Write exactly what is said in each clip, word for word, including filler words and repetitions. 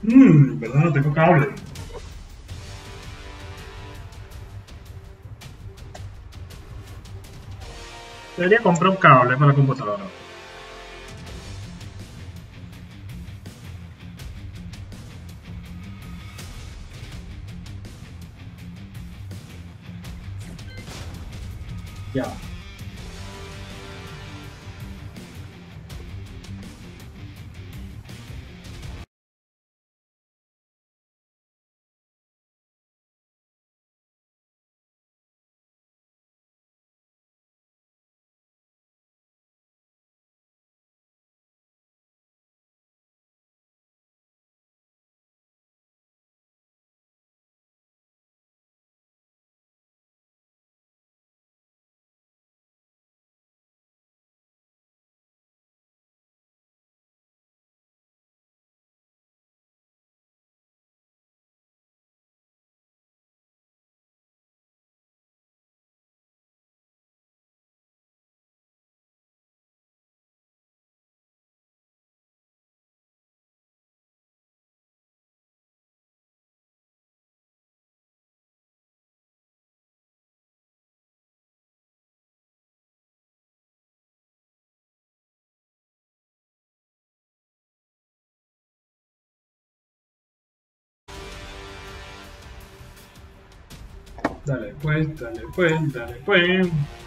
Mmm, ¿verdad? No tengo cable. Debería comprar un cable para la computadora. Ya. Dale pues, dale pues, dale pues.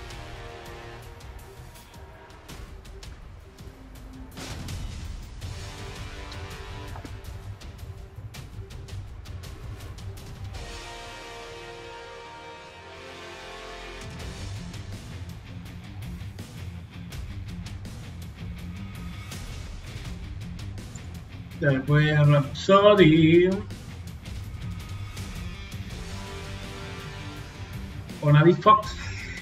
Dale pues, Rhapsody. O Navi Fox.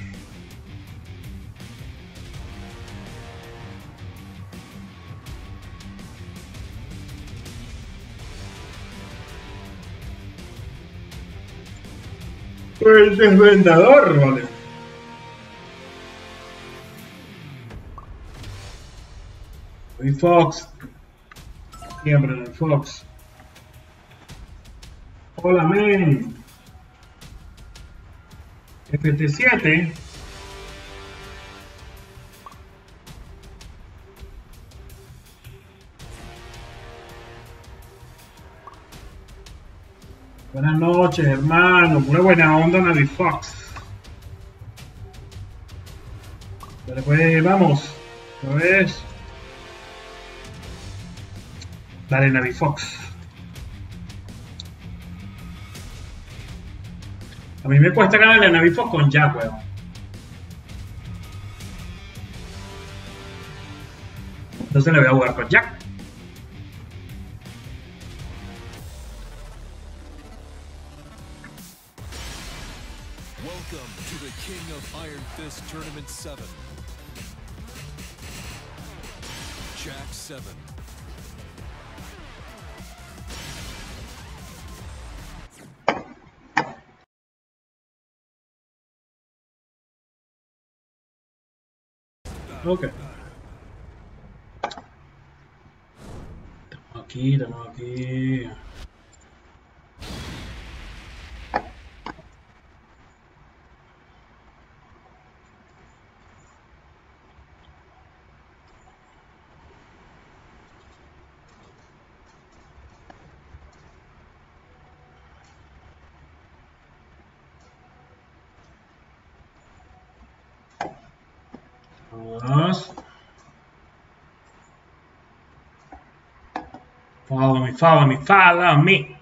El desvendador, vale. Navi Fox. Siempre Navi Fox. Hola, men. F T siete. Buenas noches, hermano. Muy buena onda, Navi Fox. Dale pues, vamos. ¿Lo ves? Dale, Navi Fox. A mí me cuesta ganar la Navi Fox con Jack, weón. Entonces le voy a jugar con Jack. Welcome to the King of Iron Fist Tournament seven. Jack seven. Ok. Estamos aquí, estamos aquí. Vamos. Follow me, follow me, follow me.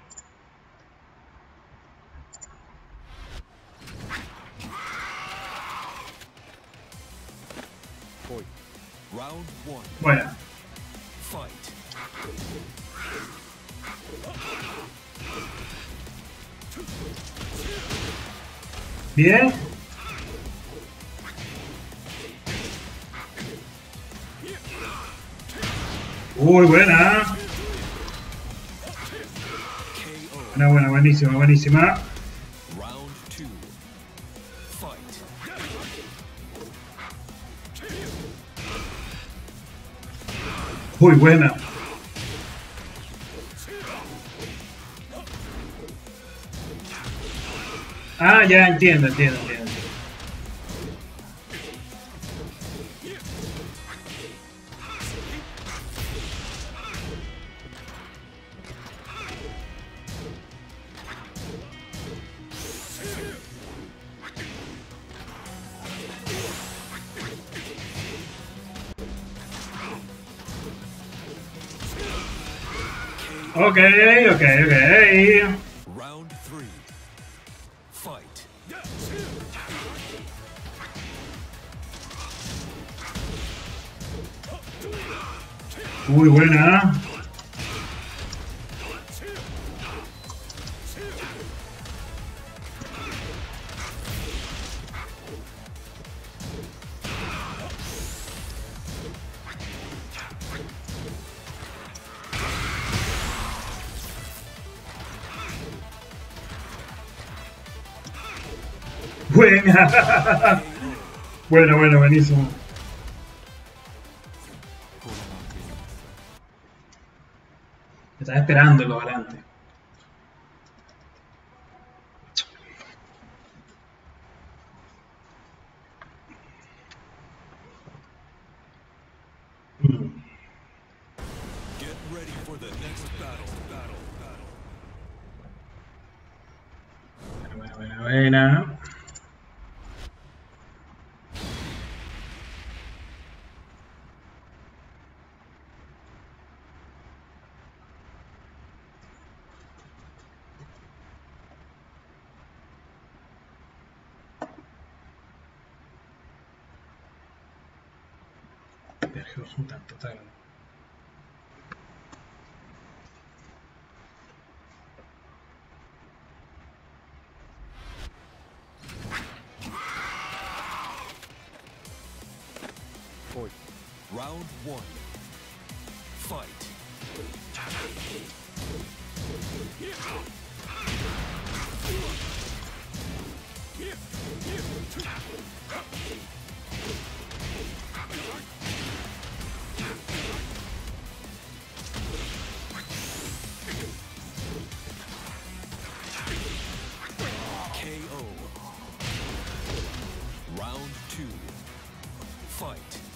Round one. Bueno. Fight. Bien. Uy, buena. Buena, buena, buenísima, buenísima. Round two. Fight. Uy, buena. Ah, ya entiendo, entiendo, entiendo. Ok, ok, ok. Round three. Fight. Muy buena. Buena. Bueno, bueno, buenísimo. Estaba esperando los adelante. Get ready for the next battle. Battle. Battle. Buena, buena, buena. Verga, un tanto tarde. Round one. Fight. K O. Round two. Fight.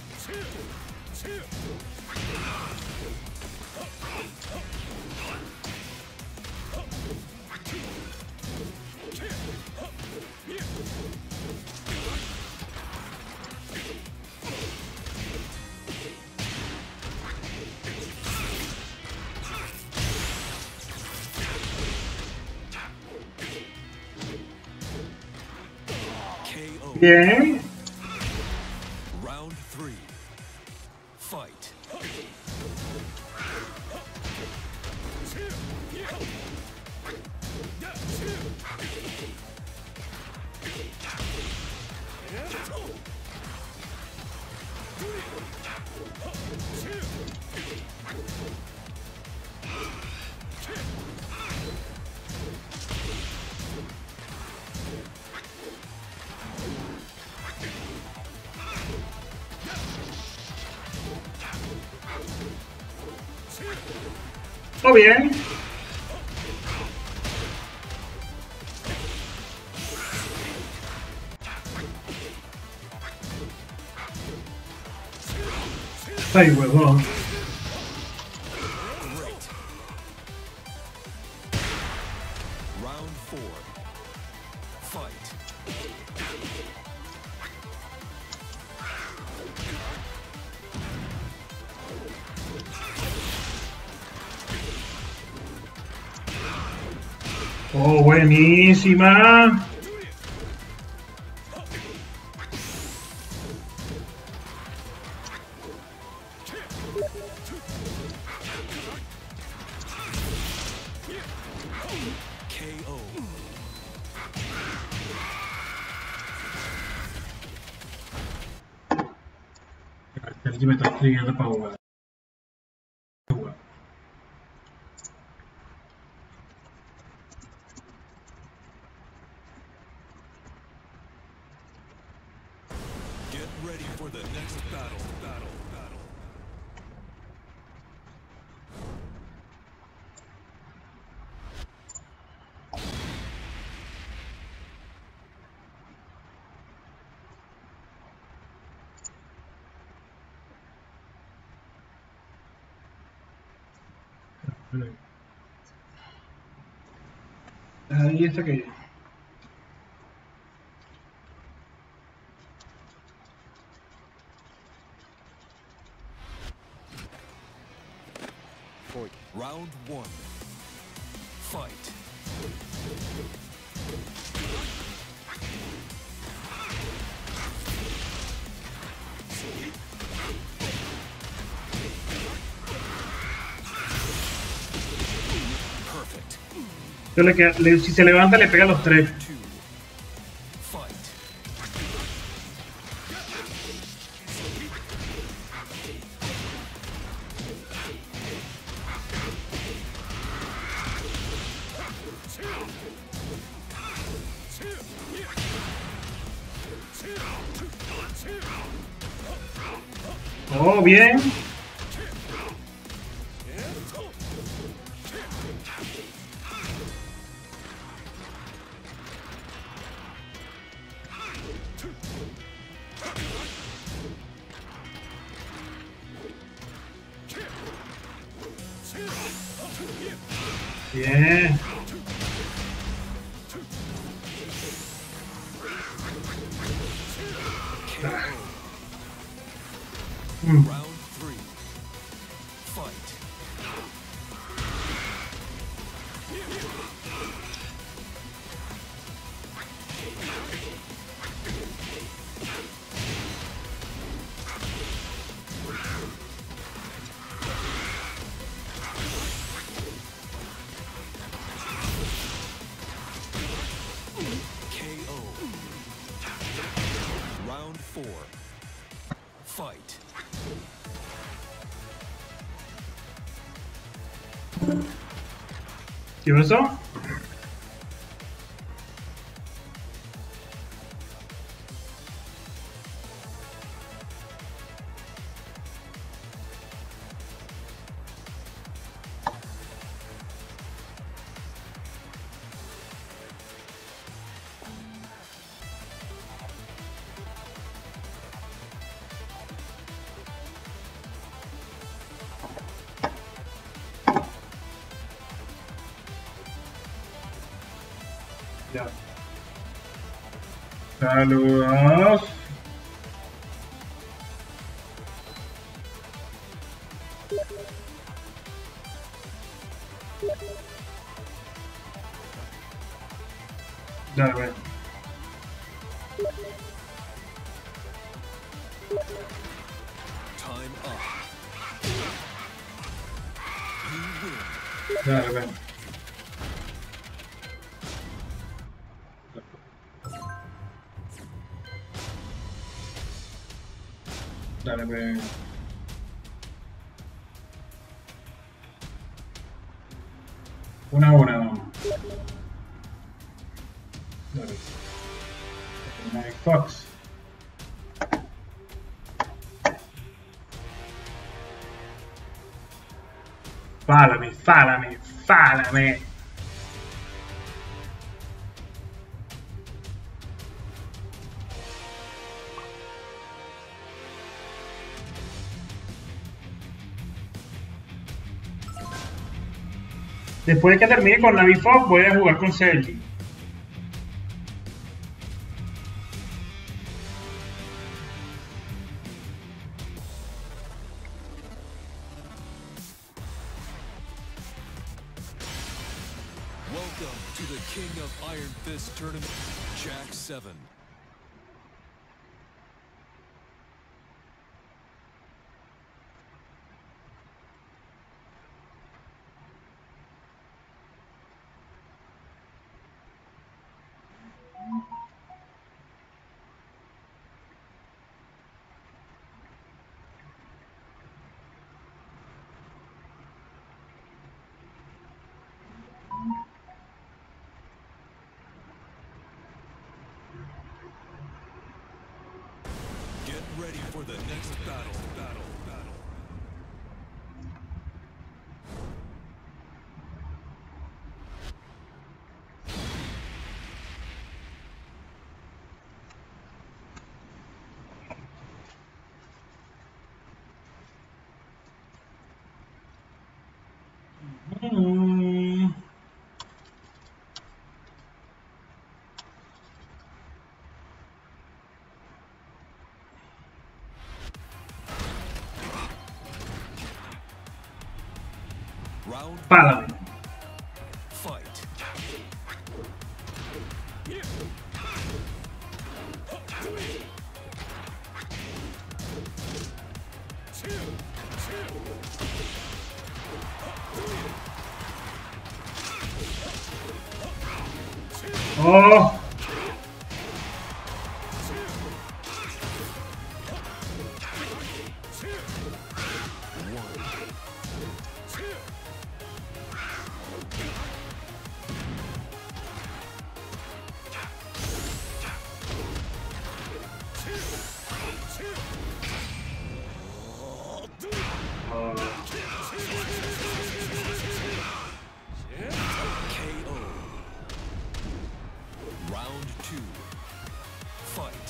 K O. Bien. Round three. Fight. Todo bien. Ay, huevón. Great. Round four. Fight. Oh, buenísima. K O. Aquí me está escribiendo para jugar. Get ready for the next battle. Battle. Battle. Ahí está que. Round one. Fight. Perfect. Yo le queda- le- si se levanta, le pega a los tres. Two. Fight. Oh, bien. Bien. Mm. Round three. Fight. K O. Round four. Fight. ¿Qué pasó? Ya. Saludos. Dale, bueno. Time up. You win. Dale, bueno. Dale, bueno. Una a una, vamos. Dale. Night Fox. Fálame, fálame, fálame. Después de que termine con la Fox, voy a jugar con Sergi. Welcome to the King of Iron Fist tournament, Jack seven. Get ready for the next battle, battle, battle. Mm. Round Pálame. fight. Oh. K O. Round two. Fight.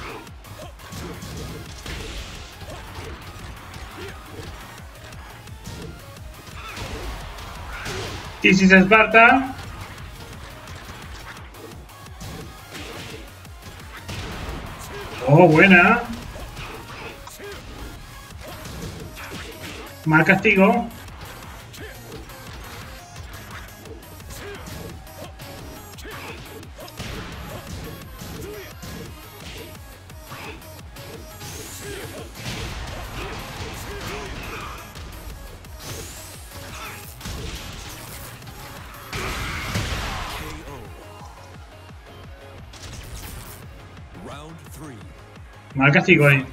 This is Esparta. Oh, buena. Mal castigo. Round three. Mal castigo ahí.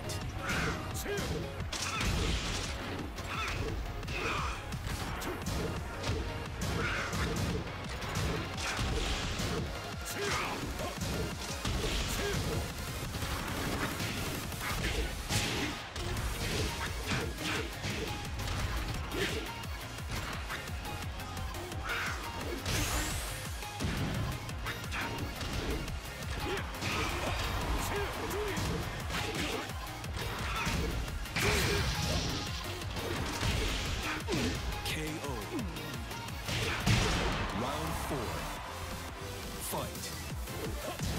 K O. Round four. Fight.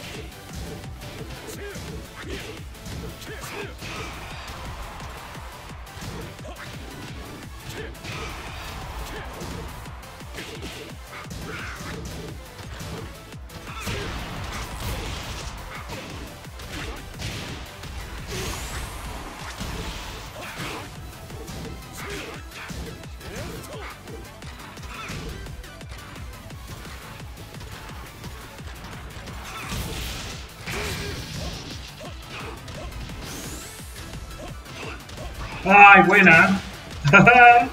Ay, buena. K O.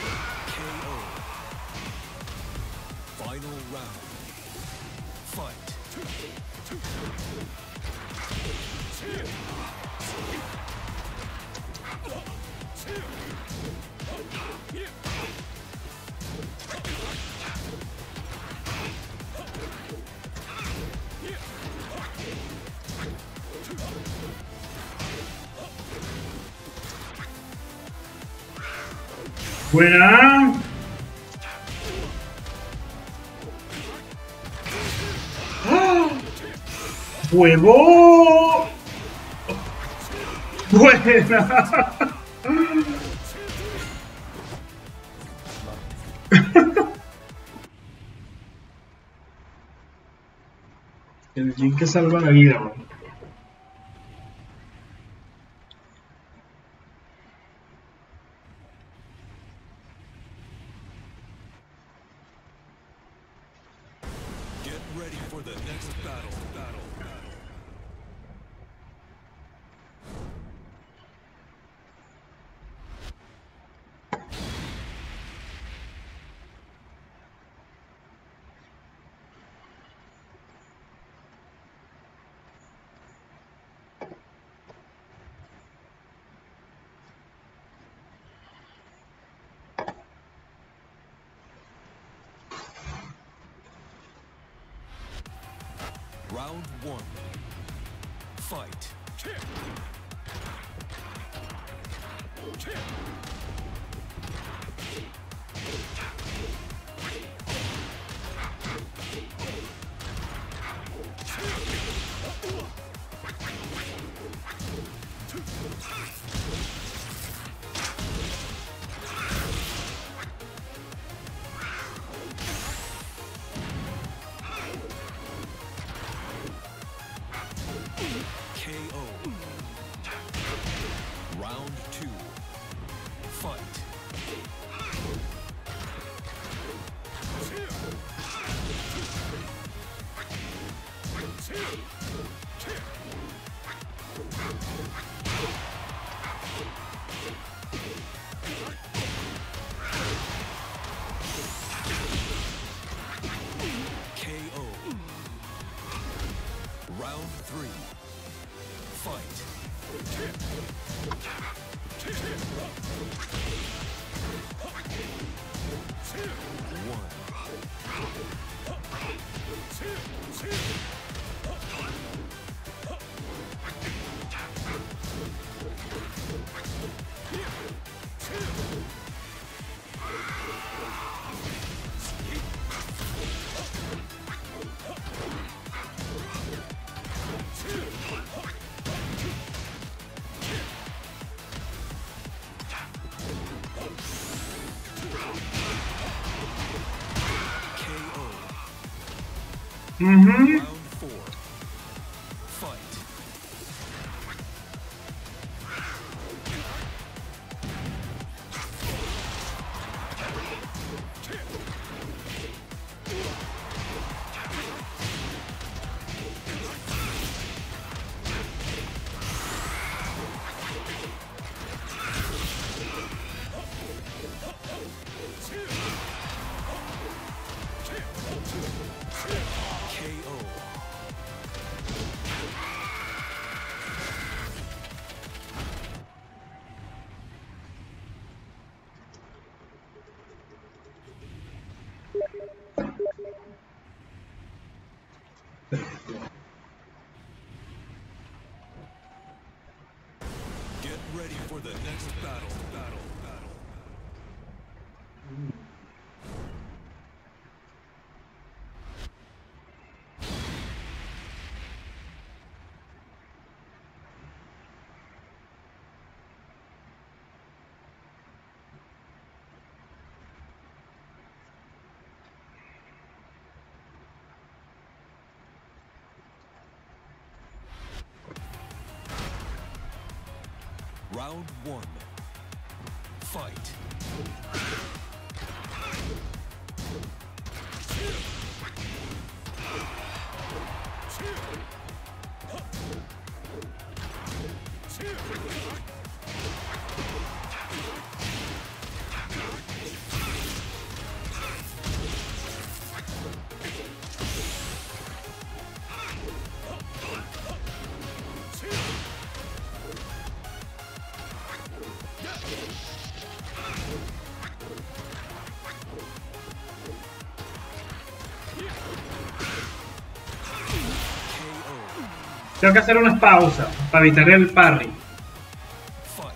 Final round. Fight. Buena. ¡Ah! ¡Huevo! Buena. El Jin que salva la vida, bro. Get ready for the next battle. Battle. Battle. Round one. Fight. Mhm. Round four. Fight. K O. Get ready for the next battle. Battle. Battle. Round one. Fight. Tengo que hacer unas pausas para evitar el parry. Fight.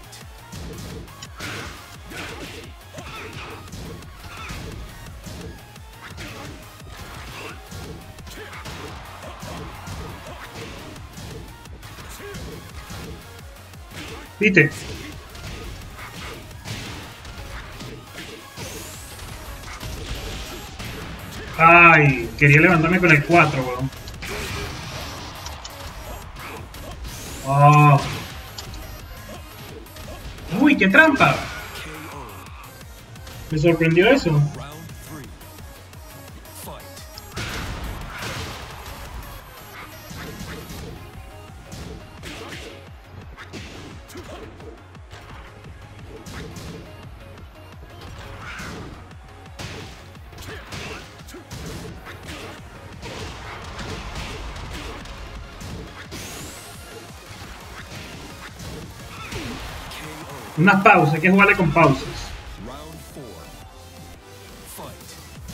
¿Viste? Ay, quería levantarme con el cuatro, weón. Oh. Uy, qué trampa. K O. Me sorprendió eso. Round three. Fight. Unas pausas, hay que jugarle con pausas. Round four. Fight.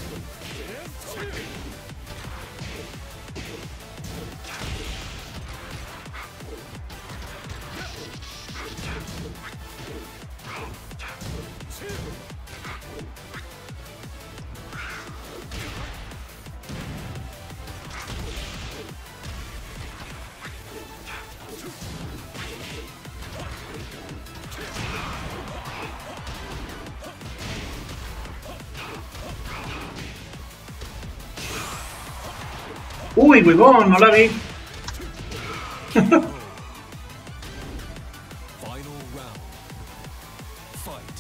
Uy, huevón, no la vi. Final round. Fight.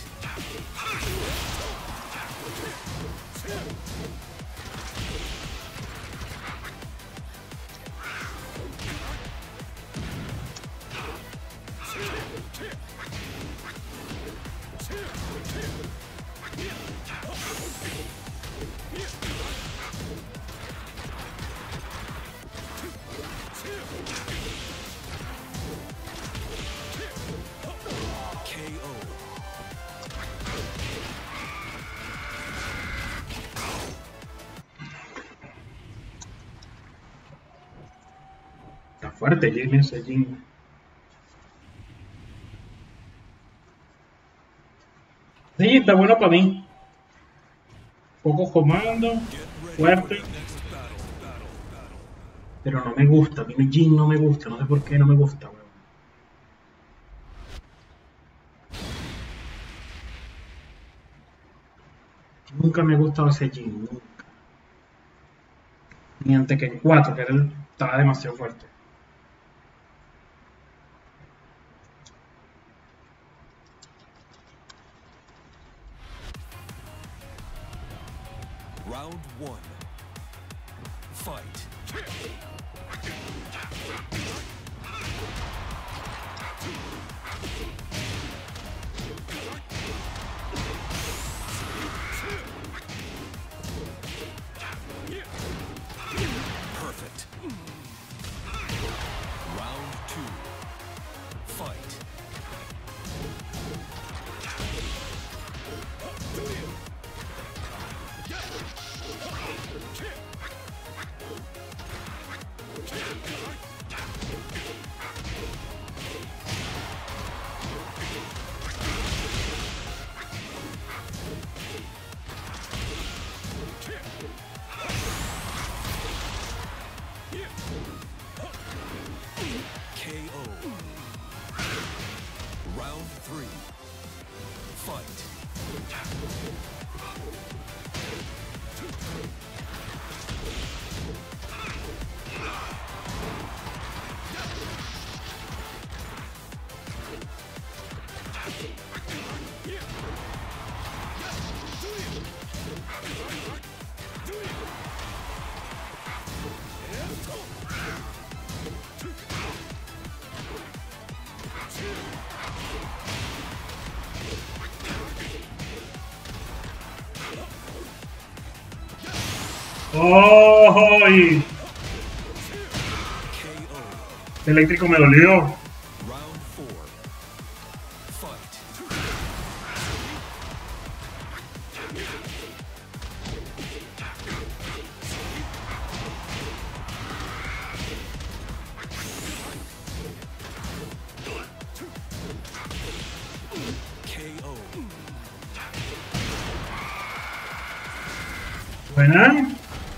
K O. Está fuerte, Jin, ese Jin. Sí, está bueno para mí. Pocos comandos, Get ready for fuerte, the next battle. Battle. Battle. pero no me gusta. A mí Jin no me gusta, no sé por qué no me gusta, weón. Nunca me ha gustado ese Jin, nunca. Ni en Tekken cuatro, que era el- estaba demasiado fuerte. Round one. Fight. Perfect. Round two. Fight. K O. Round three. Fight. ¡Oh! Y K O. el eléctrico me dolió. Round four. Fight. K O. Buena.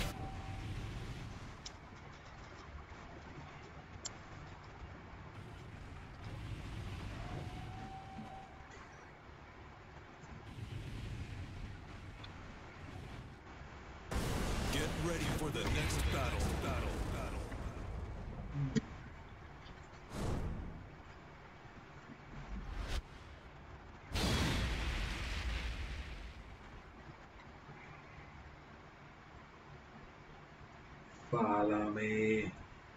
Get ready for the next battle. Battle. Battle. Válame.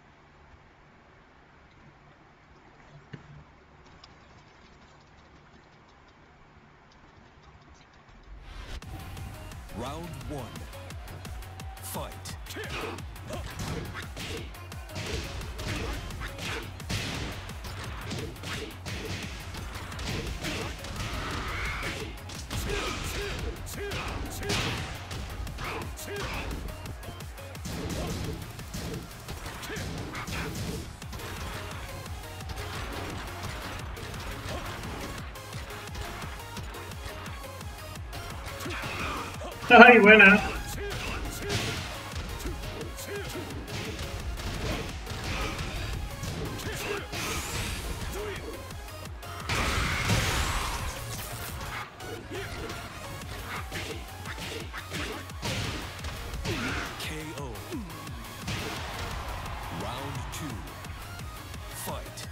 Round one. Fight. Ay, buena. K O. Round two. Fight.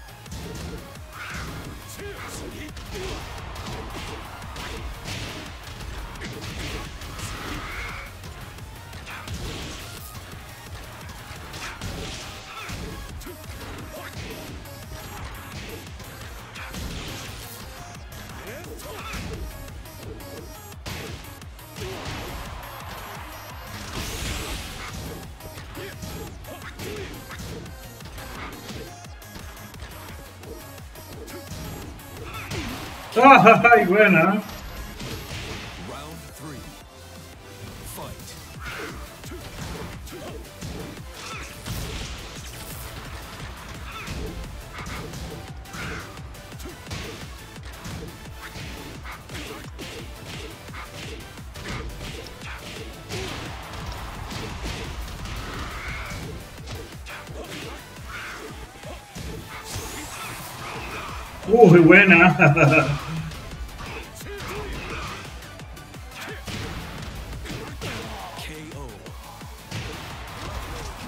Ay, buena. Round three. Fight. Uy, buena. K O.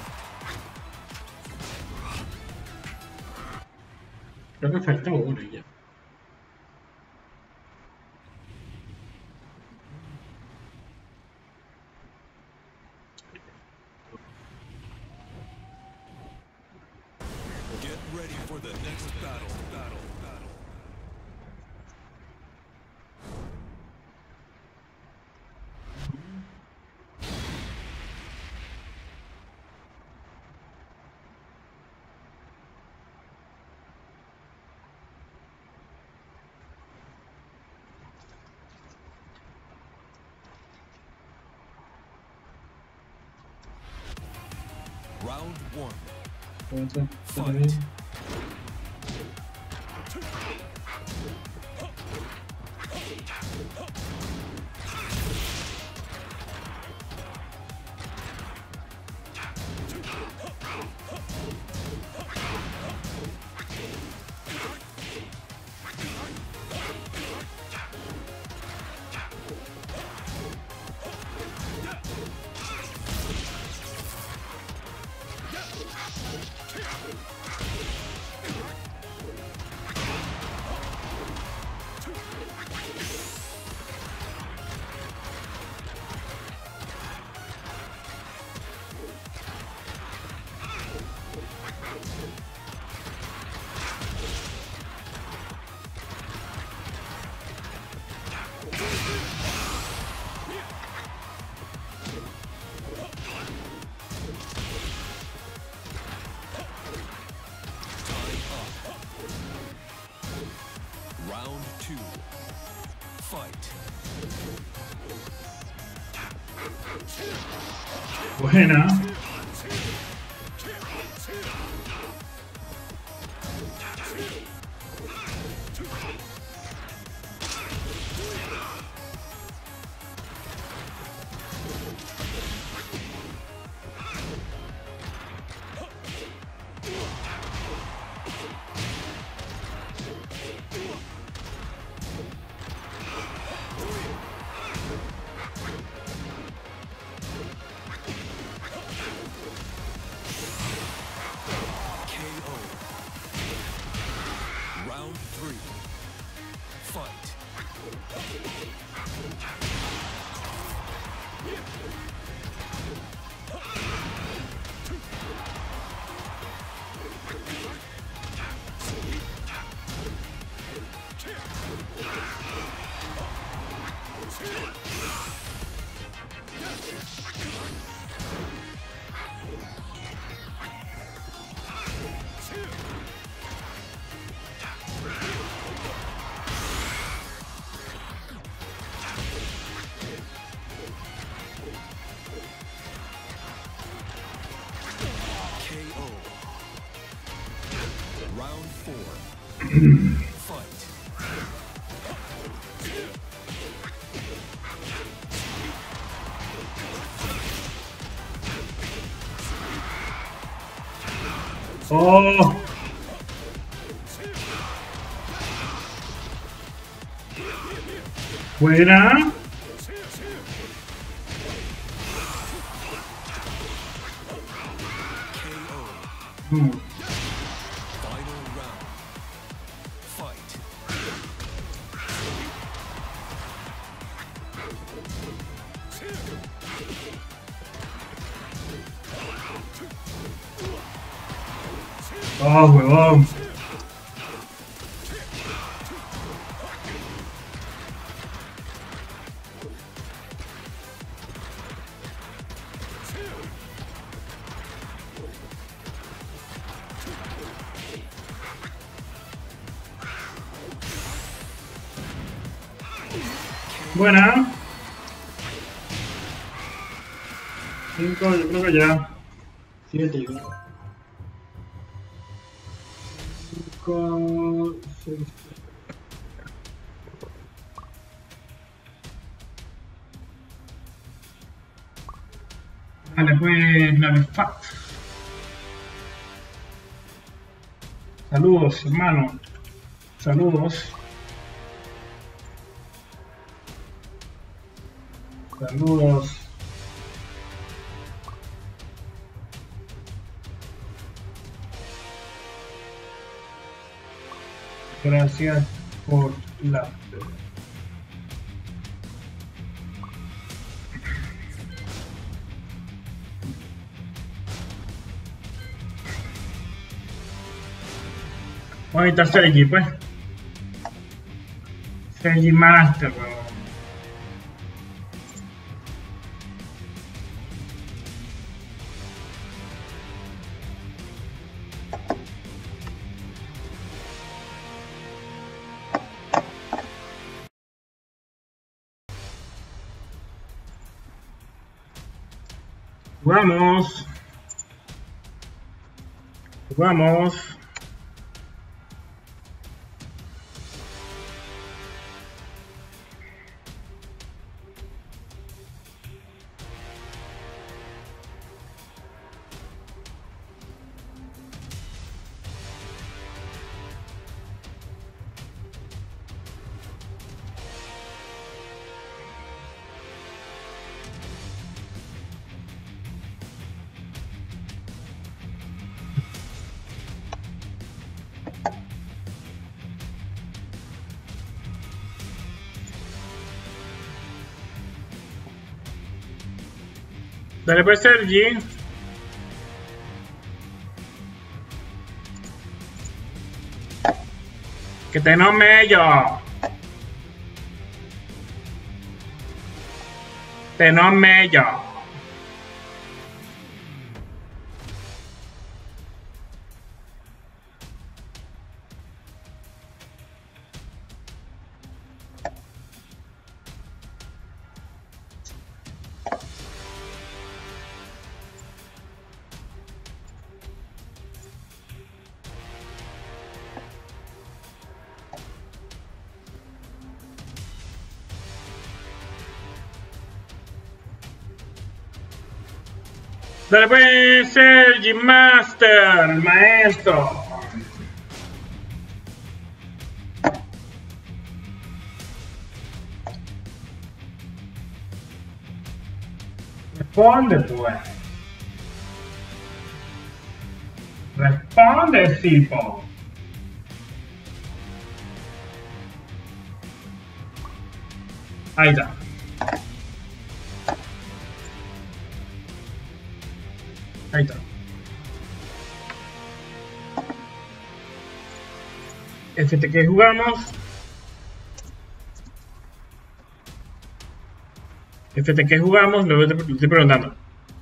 Creo que falta uno y ya. Get ready for the next battle. Battle. Battle. Round one. Entonces, Fight. Round two. Fight. buena. K O. Round three. Fight. K O. Round four. Fight. Oh, buena. K O. Mm. Final round. Fight. Oh, huevón. Buena. Cinco, yo creo que ya. Siete, yo creo. Cinco, seis. Vale, pues la de Fat. Saludos, hermano. Saludos. Saludos. Gracias por la... Vamos a necesitar Sergi, pues. Sergi Master, weón. Vamos. Vamos. Dale pues, Sergi. Que te no mello. Te no mello. Dale pues, Sergi Master, el maestro. Responde, pues. Responde, tipo. Ahí está. Ahí está. F T que jugamos. F T que jugamos, luego te, te estoy preguntando.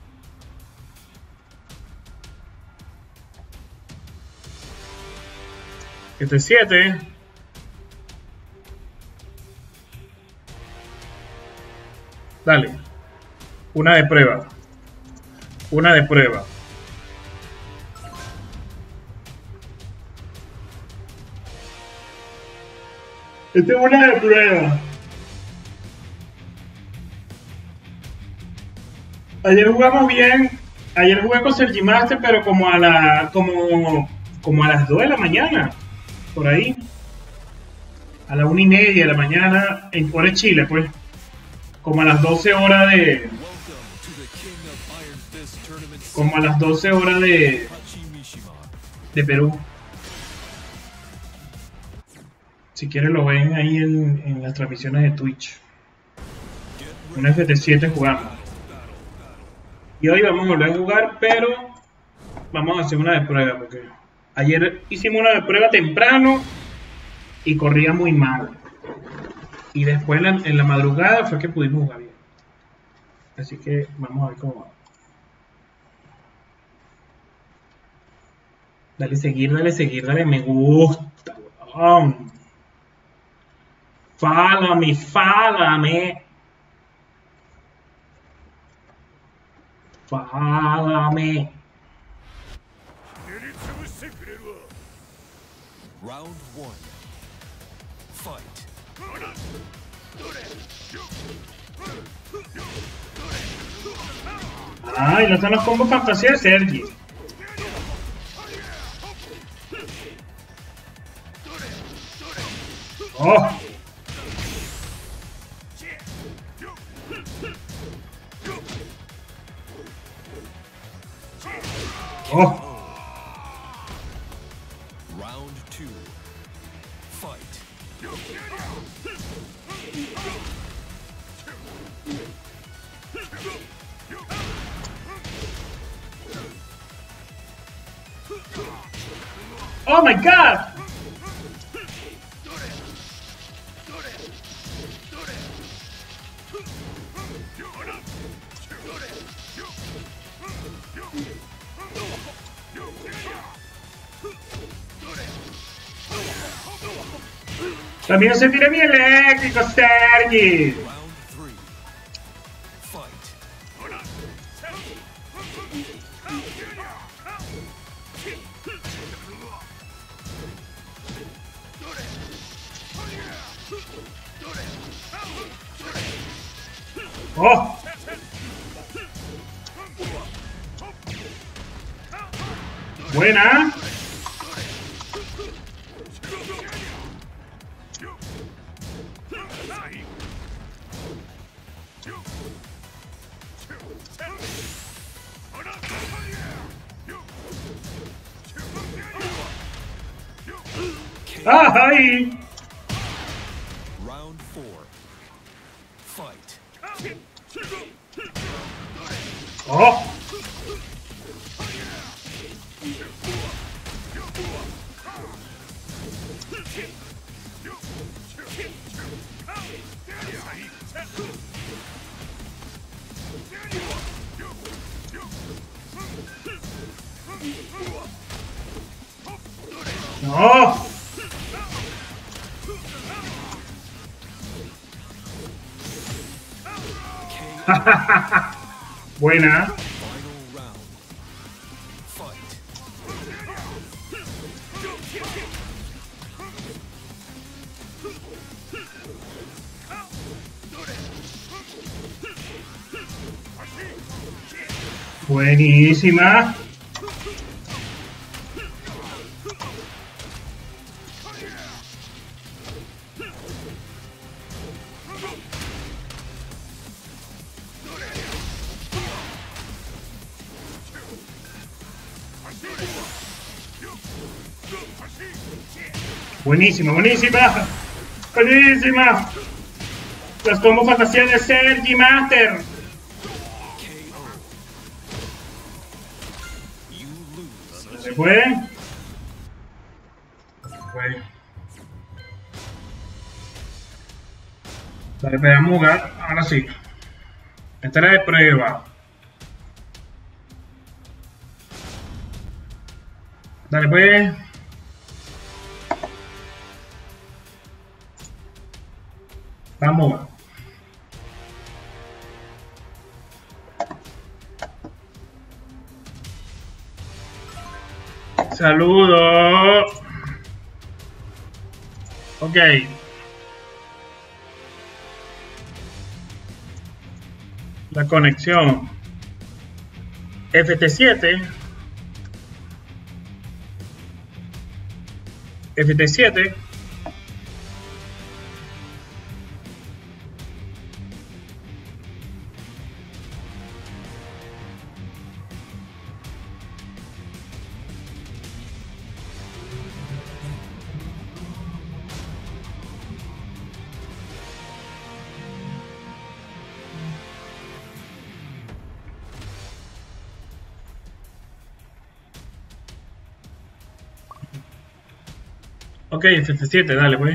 Este es siete. Dale. Una de prueba. Una de prueba. Esta es una de prueba. Ayer jugamos bien. Ayer jugué con Sergi Master, pero como a la. como. como a las dos de la mañana. Por ahí. A la una y media de la mañana. En hora de Chile, pues. Como a las doce horas de. Como a las doce horas de. de Perú. Si quieren lo ven ahí en, en las transmisiones de Twitch. Un F T siete jugamos. Y hoy vamos a volver a jugar, pero vamos a hacer una de prueba, porque ayer hicimos una de prueba temprano y corría muy mal. Y después en la, en la madrugada fue que pudimos jugar bien. Así que vamos a ver cómo va. Dale seguir, dale seguir, dale me gusta. Oh. Follow me, follow me. Follow me. Round one. Fight. Ay, no están los combos fantasía de Sergi. Oh. Oh. Round two. Oh my god. También se tira mi eléctrico, Sergi. Oh. Buena. ¡Ay! Round four. Fight. ¡Oh! ¡No! Buena. Buenísima. Buenísima, buenísima. Buenísima. Las combo fantasías de Sergi Master. ¿Se fue? Se fue. Dale, vamos a jugar. Ahora sí. Esta era de prueba. Dale, pues. Vamos. Saludos. Ok. La conexión F T siete. F T siete. Ok, F T siete, dale, güey.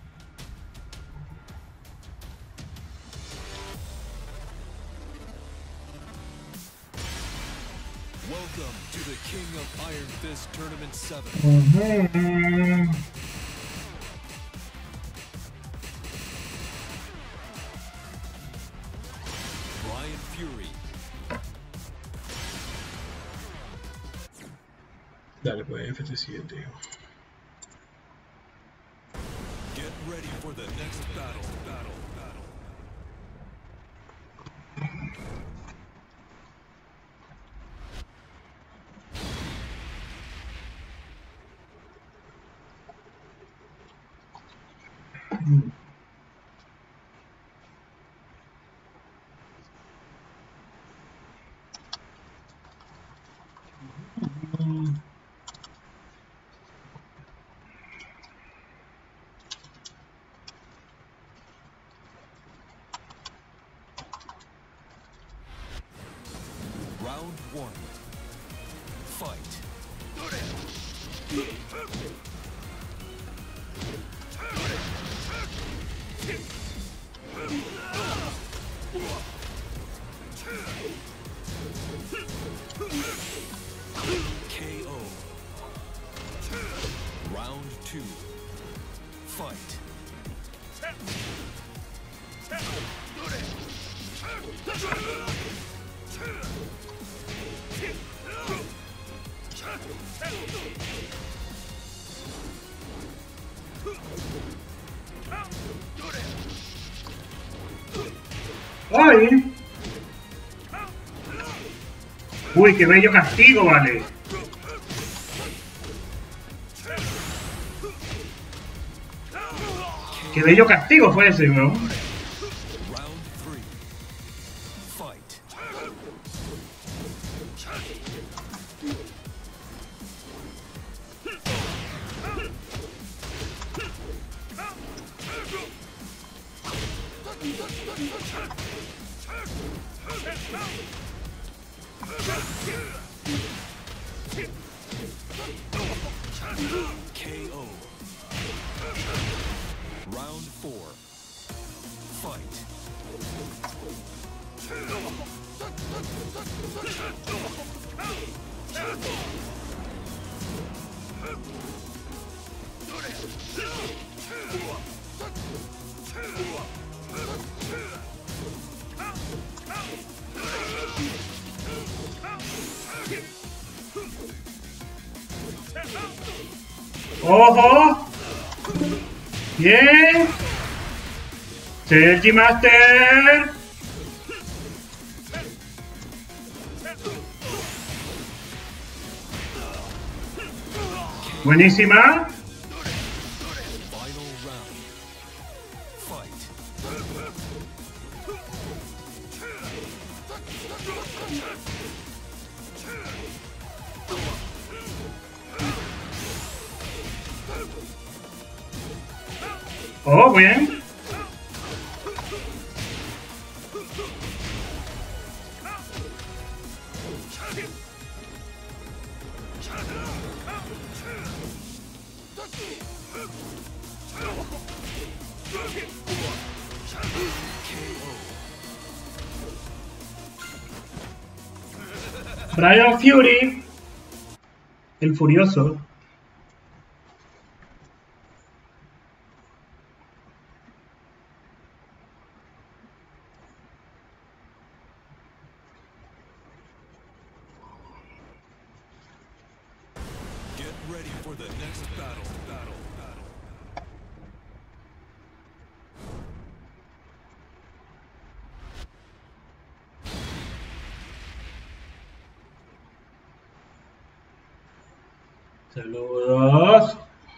Welcome to the King of Iron Fist Tournament seven. Uh-huh. Brian Fury. Dale, pues, F T siete. Get ready for the next battle. Battle. Battle. Mm. Mm. Round one. Fight. K O. Round two. Fight. ¡Ay! Uy, qué bello castigo, vale. Qué bello castigo fue ese, weón. Round three. Fight. K O. Round four. Fight. ¡Ojo! ¡Bien! ¡Sergi Master! ¡Buenísima! Final round. Fight. ¡Oh, bien! Brian Fury, el furioso. Get ready for the next battle. Battle. Battle. Saludos.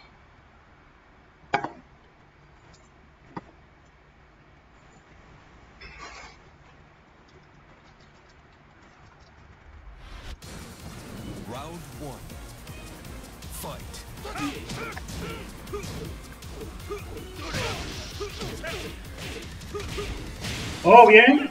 Round one. Fight. Oh, bien.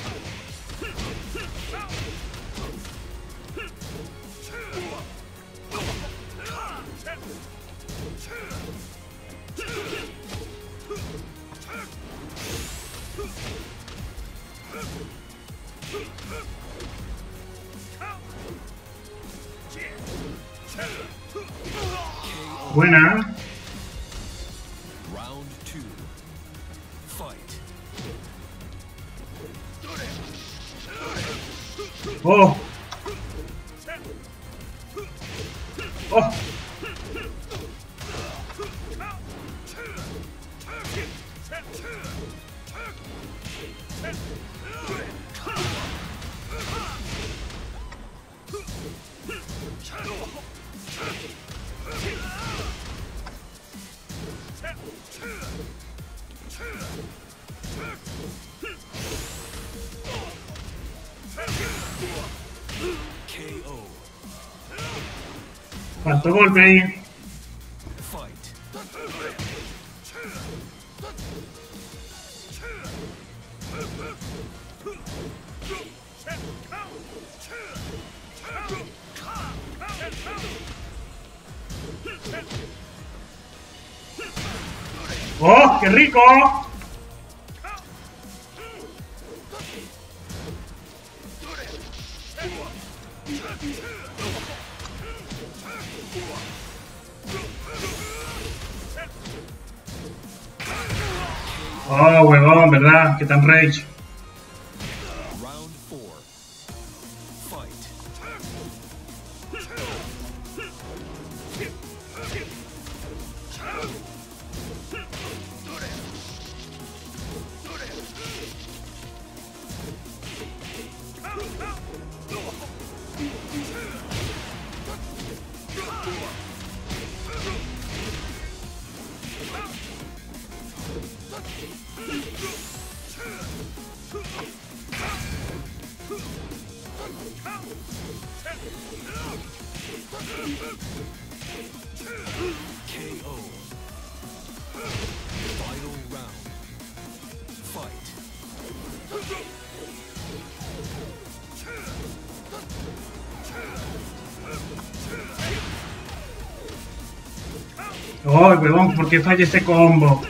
Buena. Round two. Fight. Oh. Oh. K O. Faltó golpe ahí. Fight. ¡Oh, qué rico! Oh, huevón, ¿verdad? Que tan rage. Round four. Fight. K O. Final round. Fight. Oh, huevón, ¿por qué falla ese combo?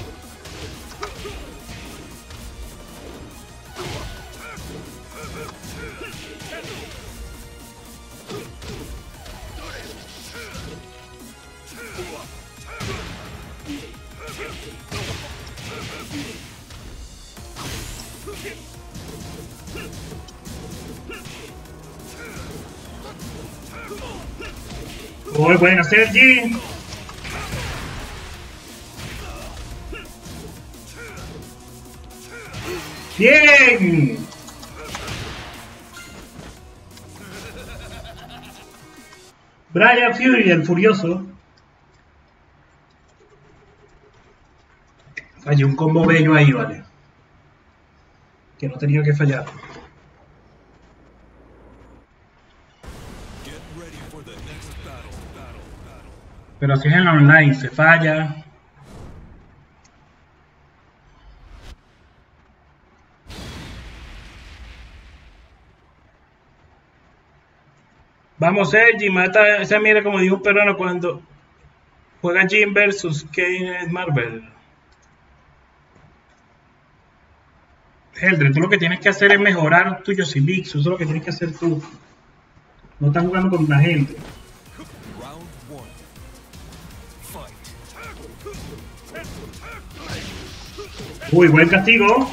Muy buena, Sergi. Bien. Brian Fury, el furioso. Falló un combo bello ahí, vale. Que no tenía que fallar. Get ready for the next battle. Battle. Battle. Pero si es en online, se falla. Vamos, Sergi, mata esa mierda como dijo un peruano cuando juega Jim versus Kane Marvel. Heldred, tú lo que tienes que hacer es mejorar tu Yoshimitsu, eso es lo que tienes que hacer tú. No estás jugando con la gente. Round one. Fight. Uy, buen castigo.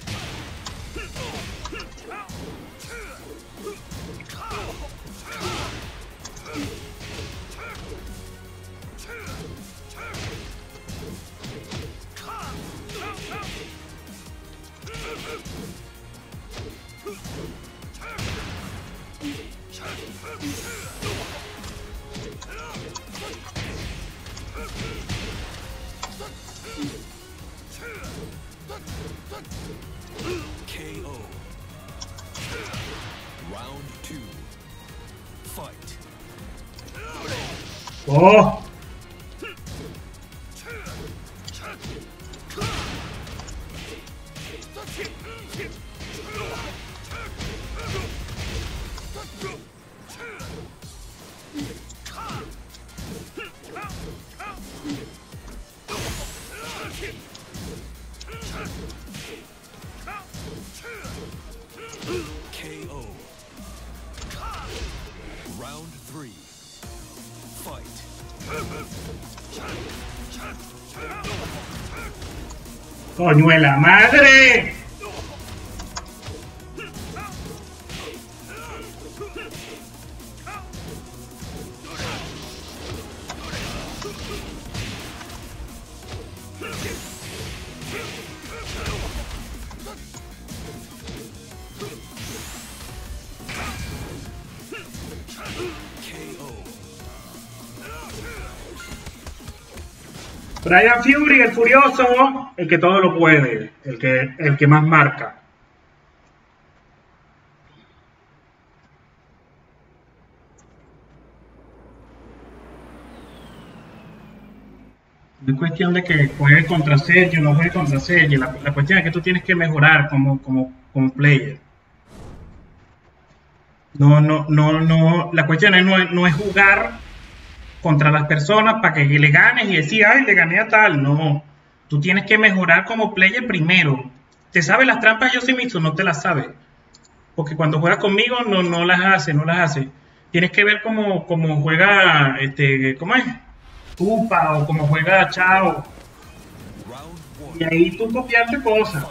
K O. Round two. Fight. Oh. K O. Round three. Fight. ¡Coñuela madre! K O. Brian Fury, el furioso, el que todo lo puede, el que, el que más marca. No es cuestión de que juegue contra Sergio o no juegue contra Sergio, la, la cuestión es que tú tienes que mejorar como, como, como player. No, no, no, no, la cuestión es no, no es jugar contra las personas para que le ganes y decir, ay, le gané a tal, no. Tú tienes que mejorar como player primero. ¿Te sabes las trampas Yoshimitsu? No te las sabes. Porque cuando juegas conmigo no, no las hace, no las hace. Tienes que ver cómo, cómo juega, este, ¿cómo es? Tupa o cómo juega Chao. Y ahí tú copiarte cosas.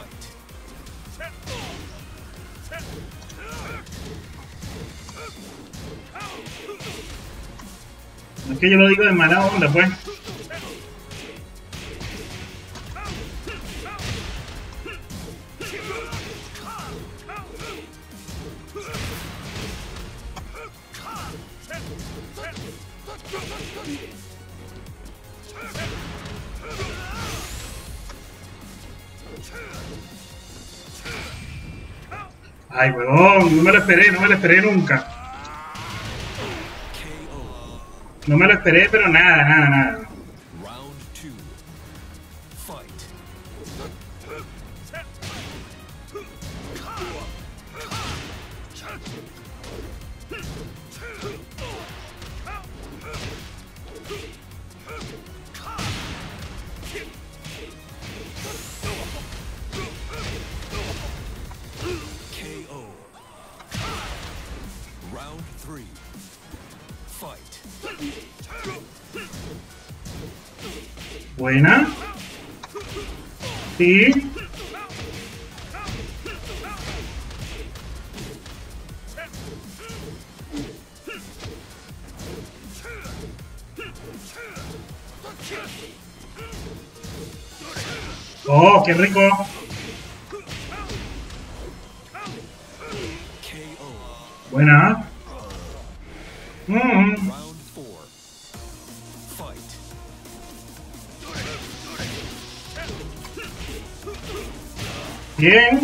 No es que yo lo digo de mala onda, pues. Ay, huevón, no me lo esperé, no me lo esperé nunca. No me lo esperé, pero nada, nada, nada. Buena. Sí. Oh, qué rico. Buena. Mm. Bien.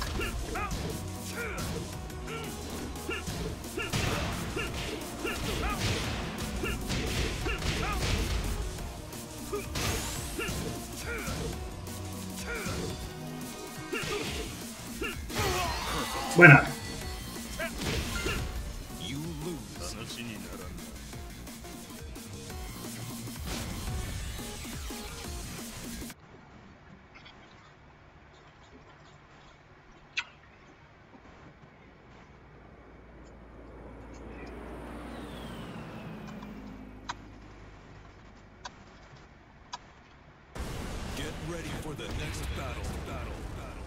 Buena. Ready for the next battle, battle, battle.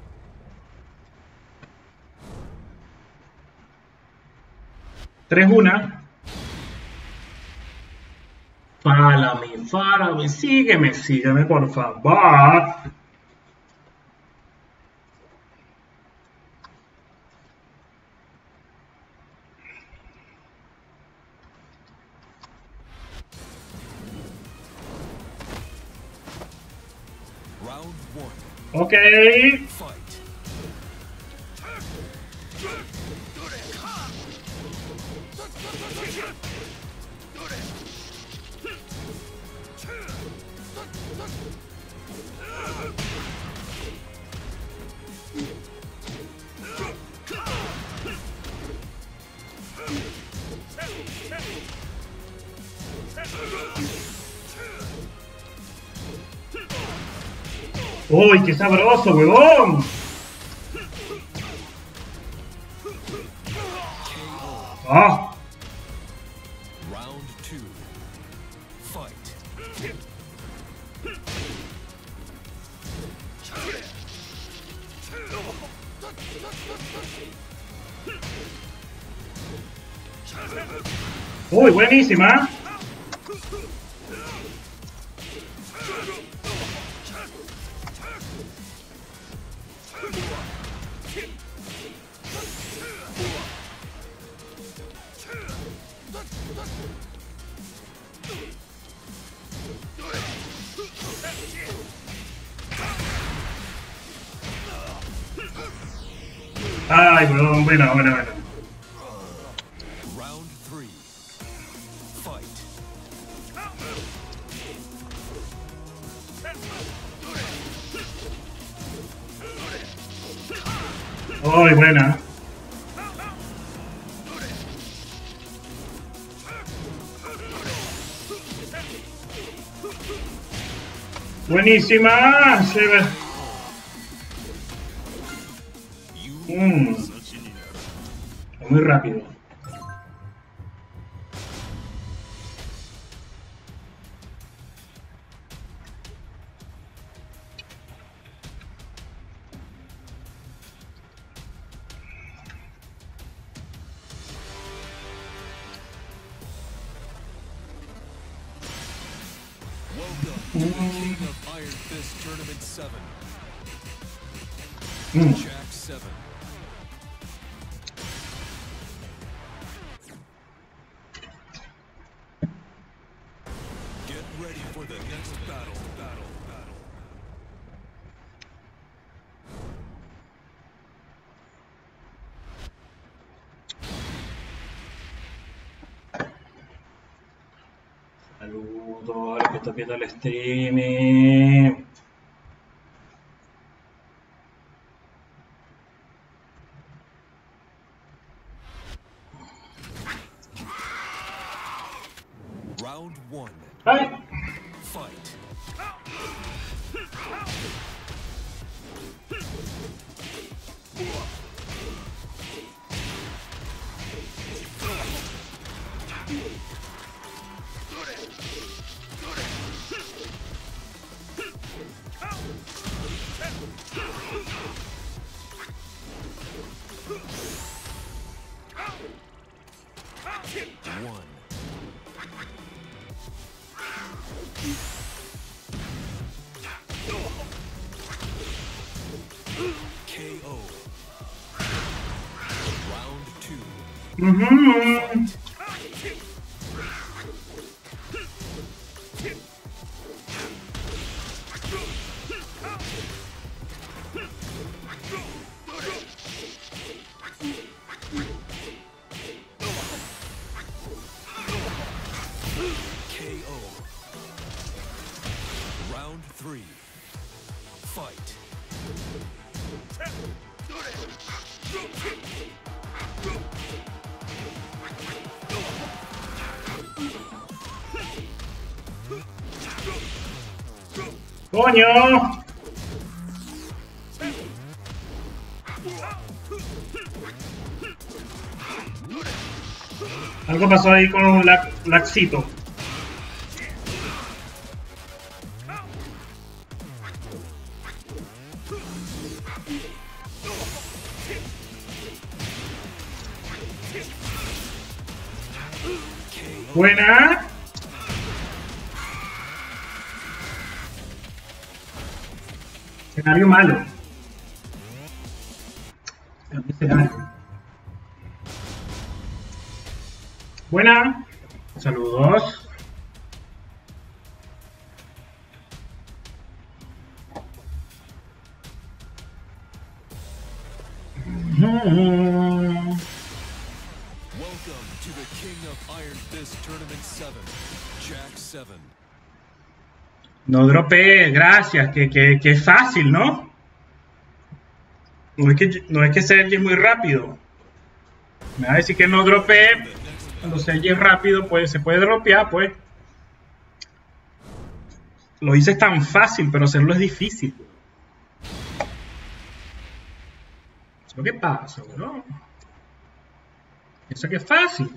tres una. Fálame, fálame, sígueme, sígueme, por favor. Round one. Ok. Fight. ¡Uy, qué sabroso, huevón! ¡Ah! Round two. Fight. ¡Uy, buenísima! Ay, bueno, bueno, bueno, bueno. Round three. Fight. Ay, buena. Buenísima. Se ve. Mm. Es muy rápido. Mm. Saludos a los que están viendo el streaming. Round one. Ay. Fight. One. K O. Round two. Mm-hmm. K O. Round three. Fight. ¡Coño! Algo pasó ahí con un lac laxito. Buena. Escenario malo. Escenario. Buena. Saludos. Welcome to the King of Iron Fist Tournament seven, Jack seven. No dropé, gracias, que, que, que es fácil, ¿no? No es que, no es que Sergi es muy rápido. Me va a decir que no dropé. Cuando Sergi es rápido, pues se puede dropear, pues. Lo hice tan fácil, pero hacerlo es difícil. Eso es lo que pasa, ¿no? Eso que es fácil.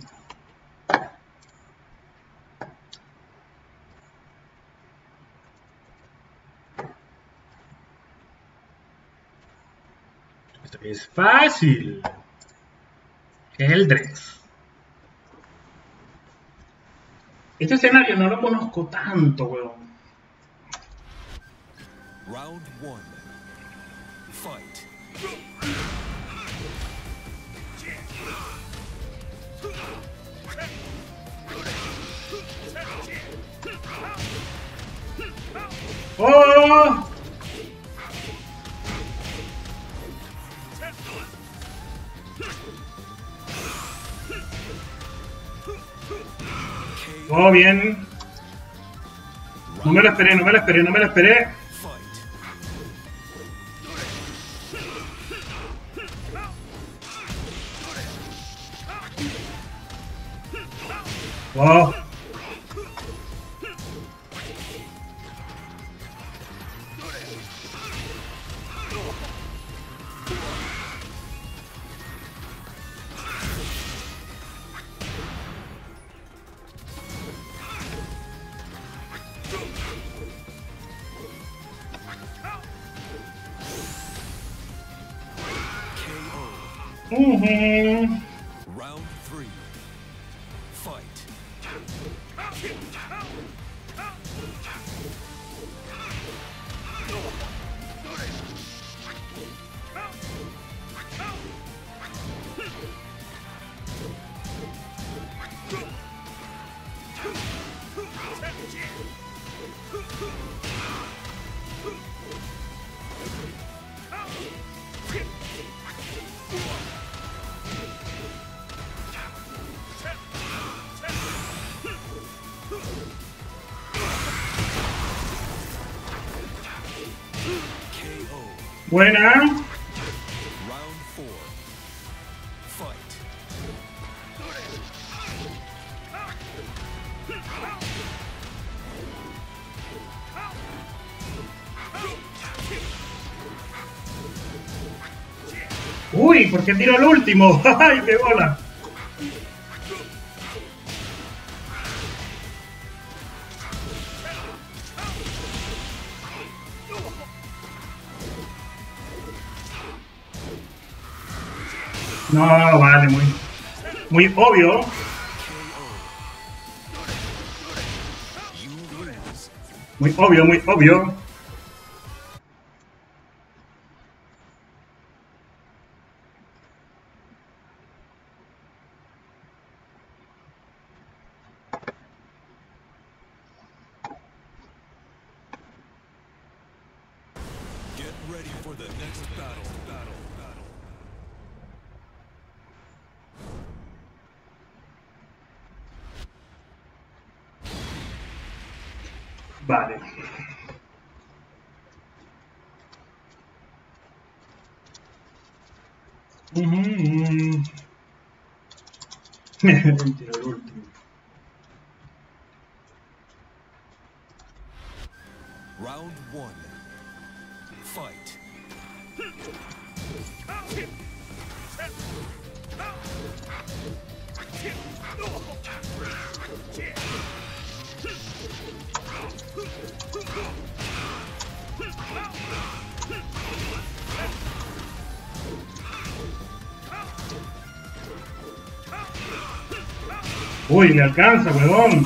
Esto es fácil. ¿Qué es el Drex? Este escenario no lo conozco tanto, weón. Round one. Fight. ¡Oh! Oh, bien. No me lo esperé, no me lo esperé, no me lo esperé. Wow. Uh-huh. Round three. Fight. Buena. Round four. Fight. Uy, ¿por qué tiró el último? ¡Ay, qué bola! No, vale, muy, muy obvio. Muy obvio, muy obvio. Get ready for the next battle. Battle. Battle. Vale. Uh-huh. Tiró el último. Round one. Fight. Uy, le alcanza, huevón.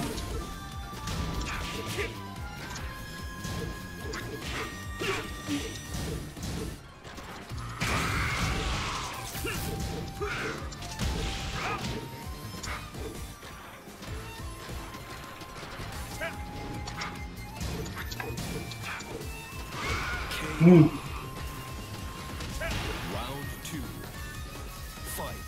Mm. Round two. Fight.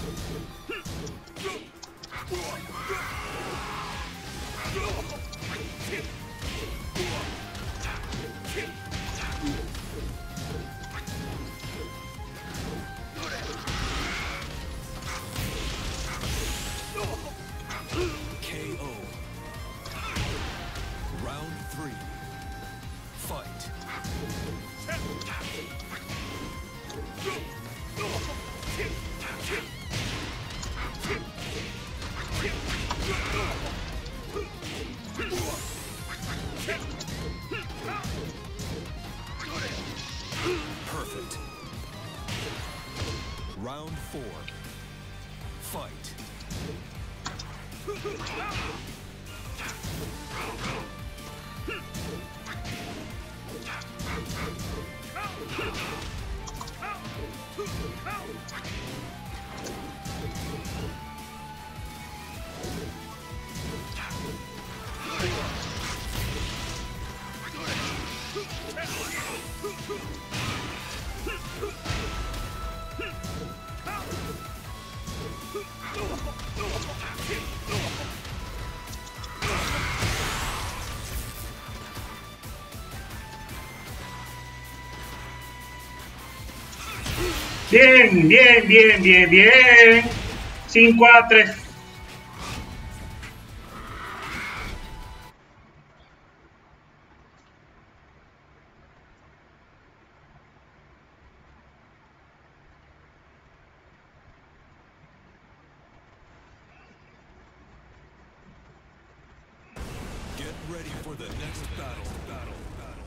K O. Round three. Fight. Perfect. Round four. Fight. Bien, bien, bien, bien, bien. cinco a tres. Get ready for the next battle. Battle. Battle.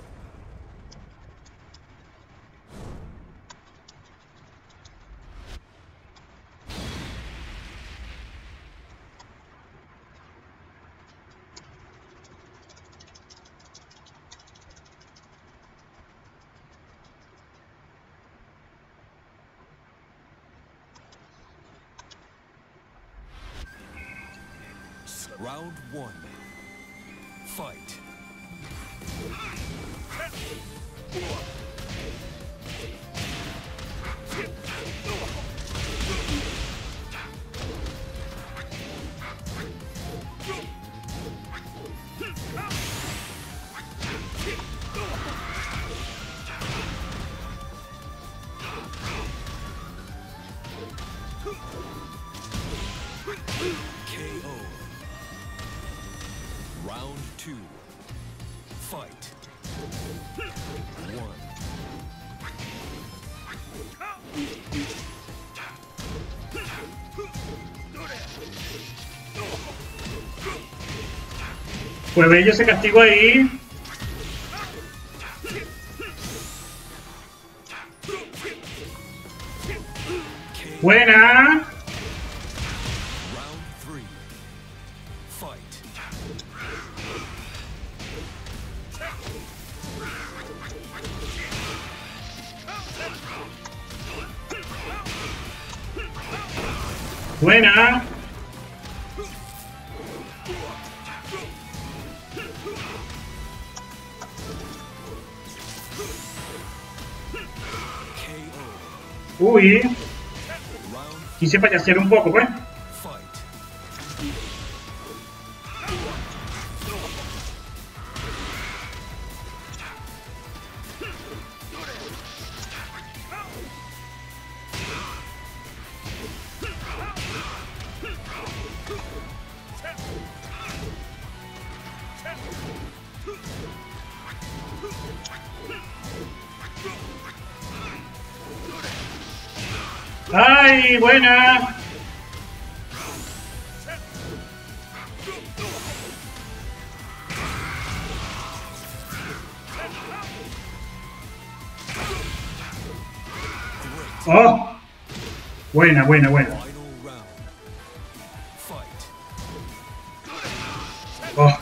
Round one. Fight. K O. Round two. Fight. One. Pues bello ese castigo ahí. Buena. Round three. Fight. Buena. K O. Uy. Round Quise payasear un poco, pues. fight. ¡Ay, buena! ¡Oh! Buena, buena, buena. Final round. Fight. ¡Oh!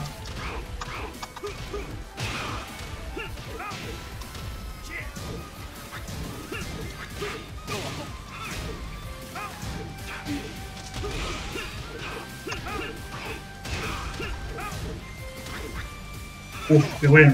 ¡Uf, qué bueno!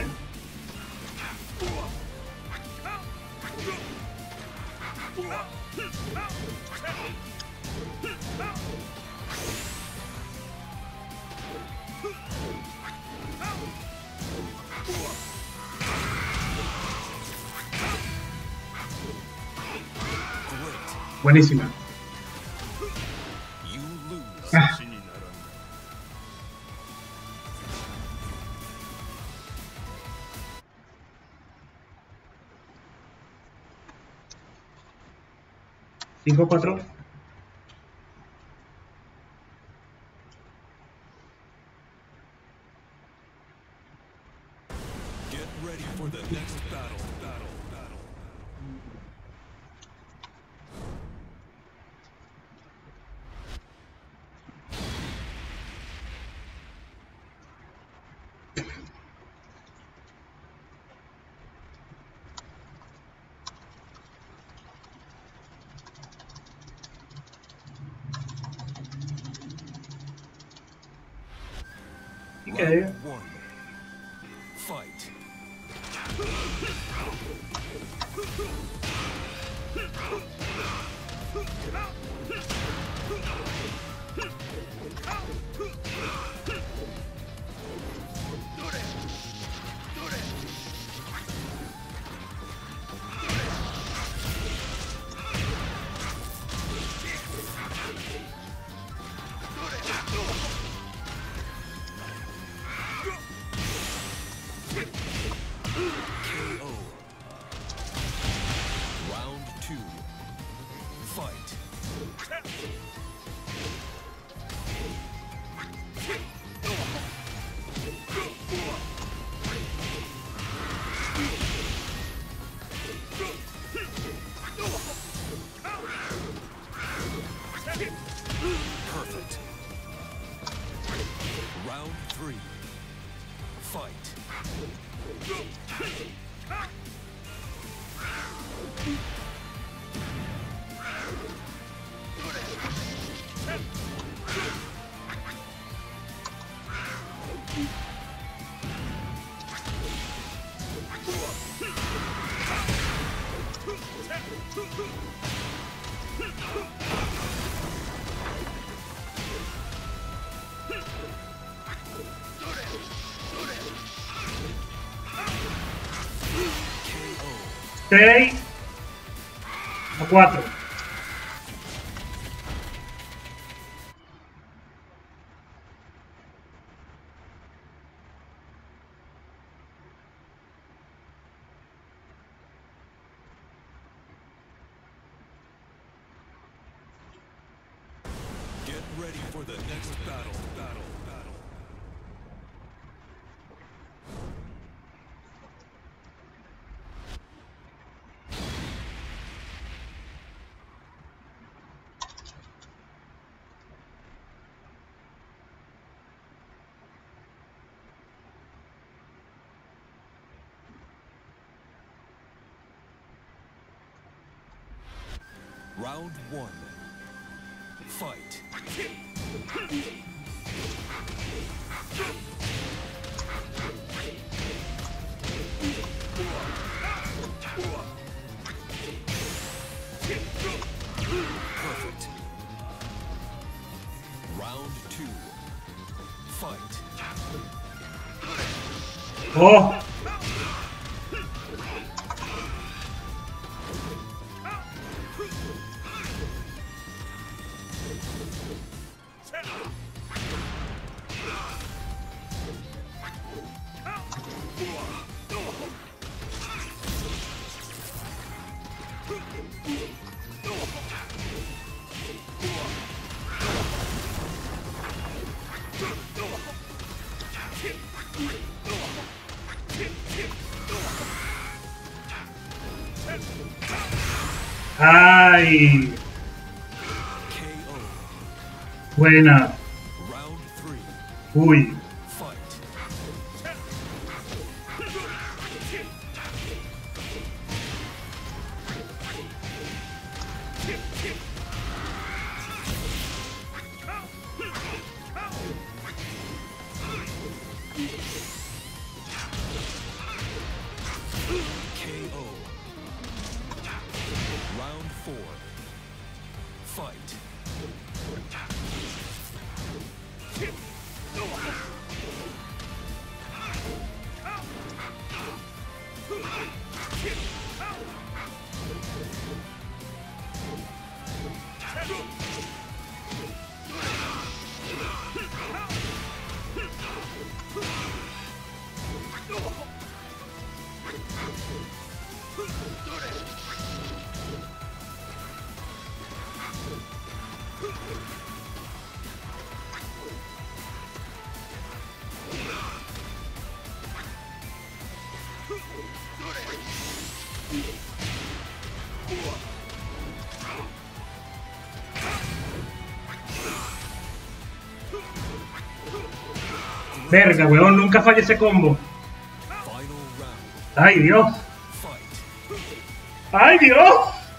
Buenísima. You lose. Ah. Cinco, cuatro. Get ready for the next battle. Battle. Battle. Okay. Round one. Fight. K O. Round two. Fight. Perfect. Round three. Fight. seis a cuatro. Get ready for the next battle. Battle. Battle. Round one. Fight. Perfect. Round two. Fight. Oh. Ay, K O. buena. Round three. Uy. Fight. K O. Round four. Fight. Verga, weón, nunca falla ese combo. Final round. Ay, Dios. Fight. Ay, Dios.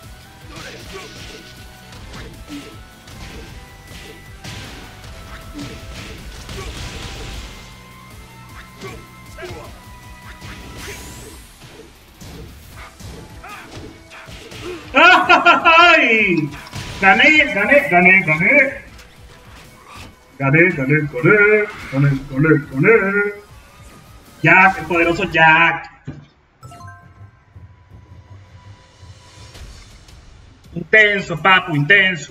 ¡Ay! Gané, gané, gané, gané. Gané, gané, gané, gané, gané, gané. Jack, el poderoso Jack. Intenso, papu, intenso.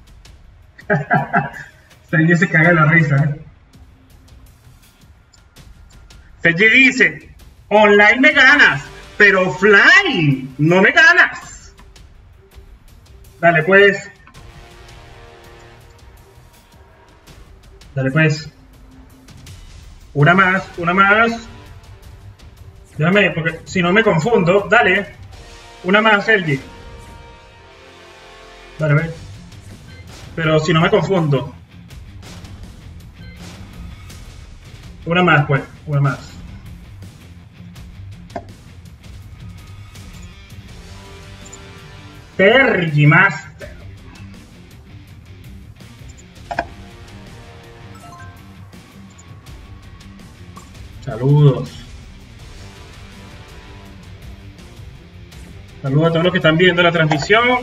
Sergi se caga de la risa, ¿eh? Sergi dice, online me ganas, pero offline no me ganas. Dale pues. Dale pues. Una más, una más. Déjame, porque si no me confundo. Dale. Una más, Sergi. Dale, ve. Pero si no me confundo. Una más, pues. Una más. Sergi Master. Saludos. Saludos a todos los que están viendo la transmisión.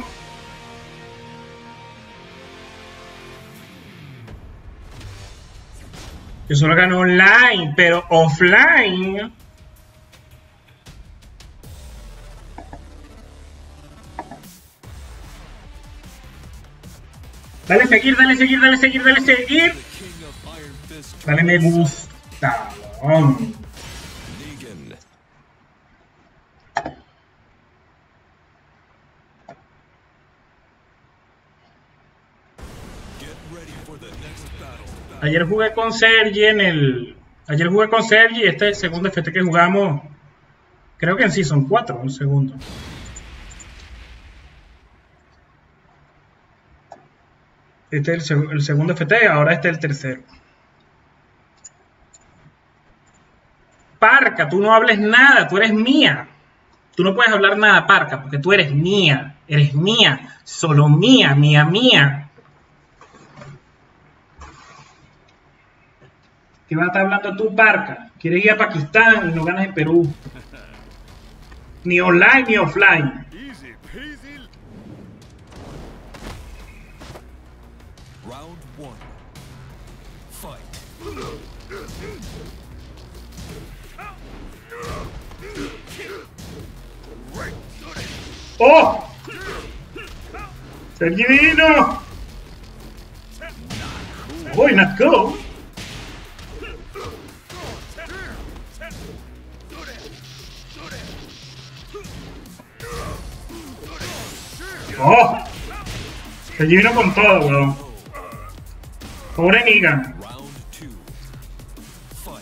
Yo solo gano online, pero offline. Dale seguir, dale seguir, dale seguir, dale seguir. The king of Iron Fist. Dale me gusta. Weón. Negan. Get ready for the next battle. Ayer jugué con Sergi en el... Ayer jugué con Sergi y este es el segundo F T que jugamos. Creo que en Season cuatro, un segundo. Este es el, seg el segundo F T, ahora este es el tercero. Parca, tú no hables nada, tú eres mía. Tú no puedes hablar nada, Parca, porque tú eres mía. Eres mía, solo mía, mía, mía. ¿Qué vas a estar hablando tú, Parca? Quieres ir a Pakistán y no ganas en Perú. Ni online ni offline. Easy peasy. Round one. Fight. ¡Oh! ¡Sergi vino! ¡Uy, not cool! ¡Oh! Sergi vino con todo, weón. Pobre Negan. Round two. Fight.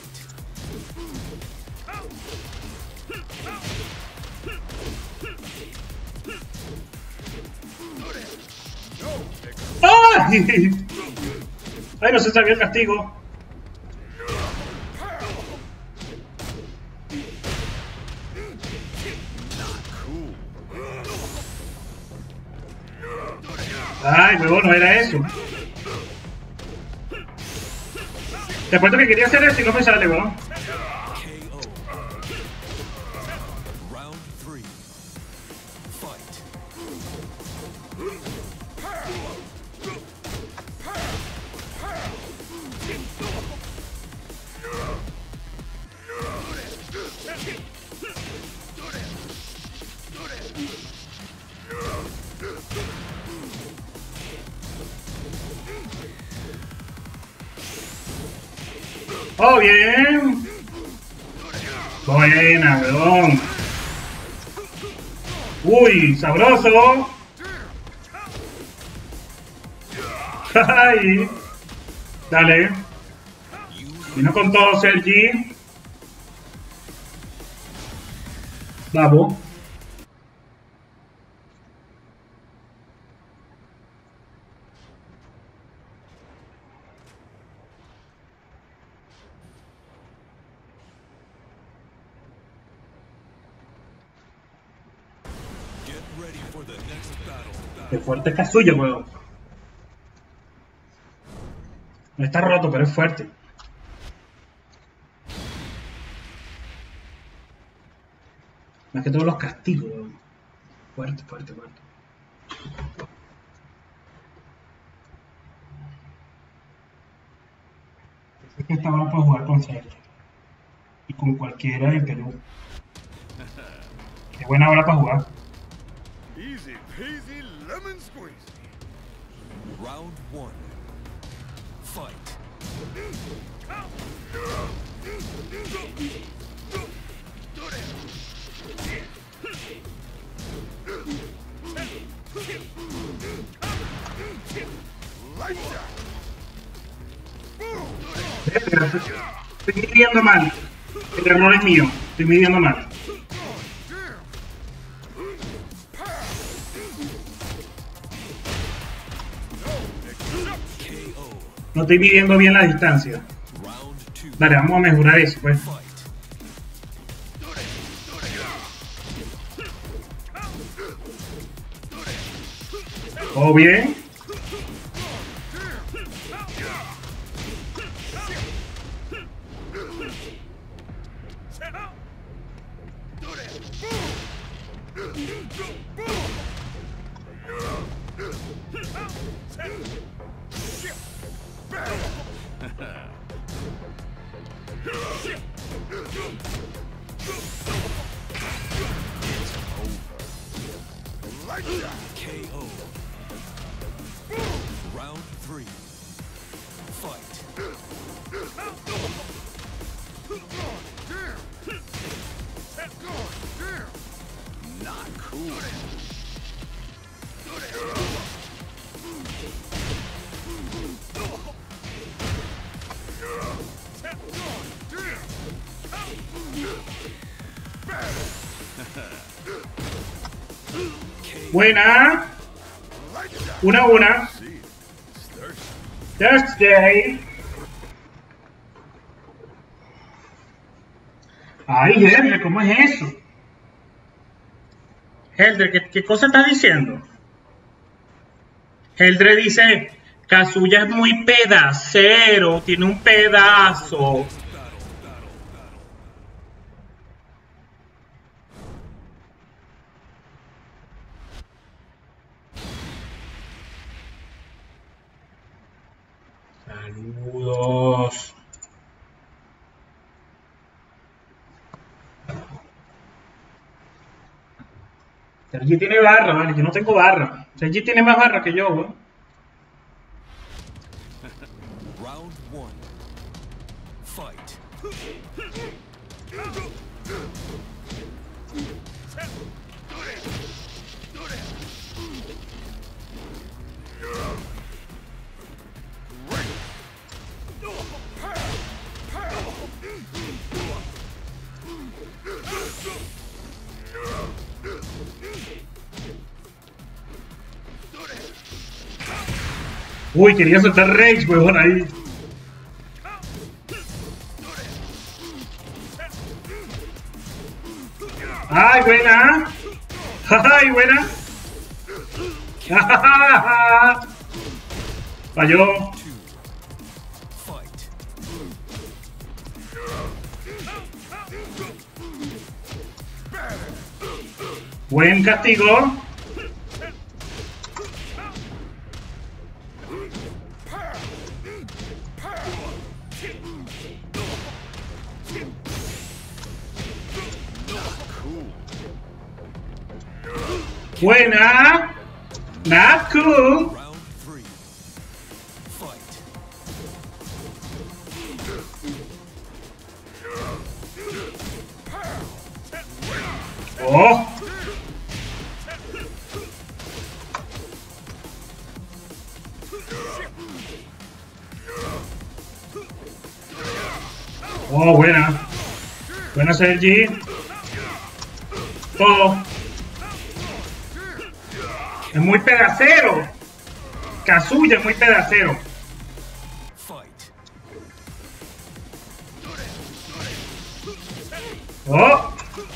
¡Ay! ¡Ay, no se sabía el castigo! ¡Ay, huevón, no era eso! Te apuesto que quería hacer eso y no me sale, weón. K O. Round three. Fight. ¡Oh, bien! Buena, weón. ¡Uy, sabroso! ¡Ay! Dale. Vino con todo, Sergi. Vamos. Get ready for the next battle. Qué fuerte es Kazuya, weón. No está roto, pero es fuerte. Más que todos los castigos, weón. Fuerte, fuerte, fuerte. Es que esta hora puedo jugar con Sergio. Y con cualquiera de Perú. Qué buena hora para jugar. Easy peasy lemon squeezy. Round one. Fight. Estoy midiendo mal. El error es mío. Estoy midiendo mal. No estoy midiendo bien la distancia. Dale, vamos a mejorar eso, pues. ¿Todo bien? K O. Round three. Fight. Not cool. Buena. Una, una. Thursday. Ay, Helder, ¿cómo es eso? Helder, ¿qué, qué cosa estás diciendo? Helder dice, Kazuya es muy pedacero, tiene un pedazo. Saludos. Sergi tiene barra, vale, yo no tengo barra. Sergi tiene más barra que yo, güey. Round one. Fight. Uy, quería soltar Rage, weón, ahí. ¡Ay, buena! ¡Ay, buena! Falló. Buen castigo. Buena. Not cool. Round three. Fight. Oh. Oh, buena. Buena, Sergi. Oh. Es muy pedacero. Kazuya es muy pedacero. Oh.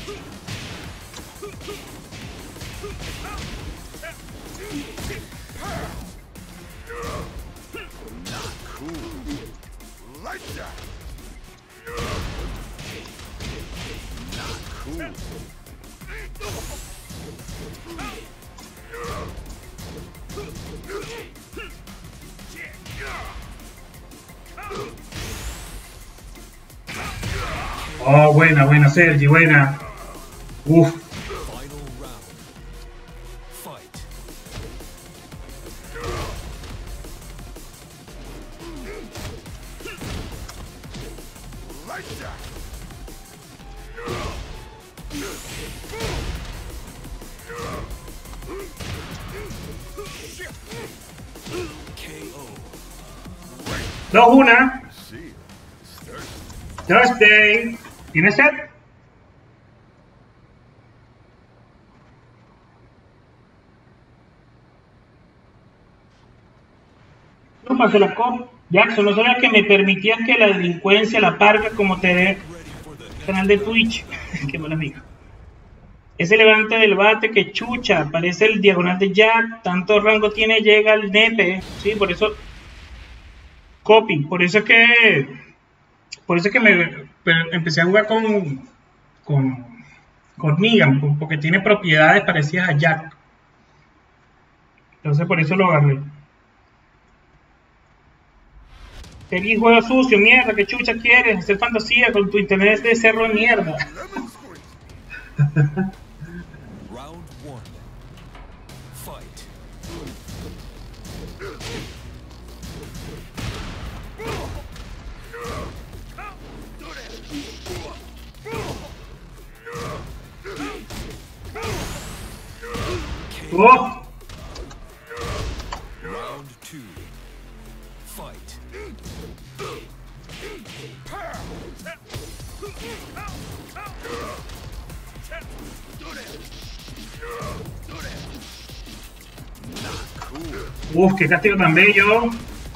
Oh, buena, buena, Sergi, buena. Uf. Dos, una. Thursday. ¿Tienes set? No pasé la cop. Jackson, no sabía que me permitías que la delincuencia la parca como te ve canal de Twitch. Qué mala amiga. Ese levante del bate que chucha, parece el diagonal de Jack, tanto rango tiene, llega al nepe. Sí, por eso copy, por eso es que por eso es que me empecé a jugar con con, con Negan, porque tiene propiedades parecidas a Jack. Entonces por eso lo agarré. Sergi, juego sucio, mierda, ¿qué chucha quieres? Hacer fantasía con tu internet de cerro de mierda. Round one. Fight. ¡Oh! Round two. Fight. Uf, qué castigo tan bello.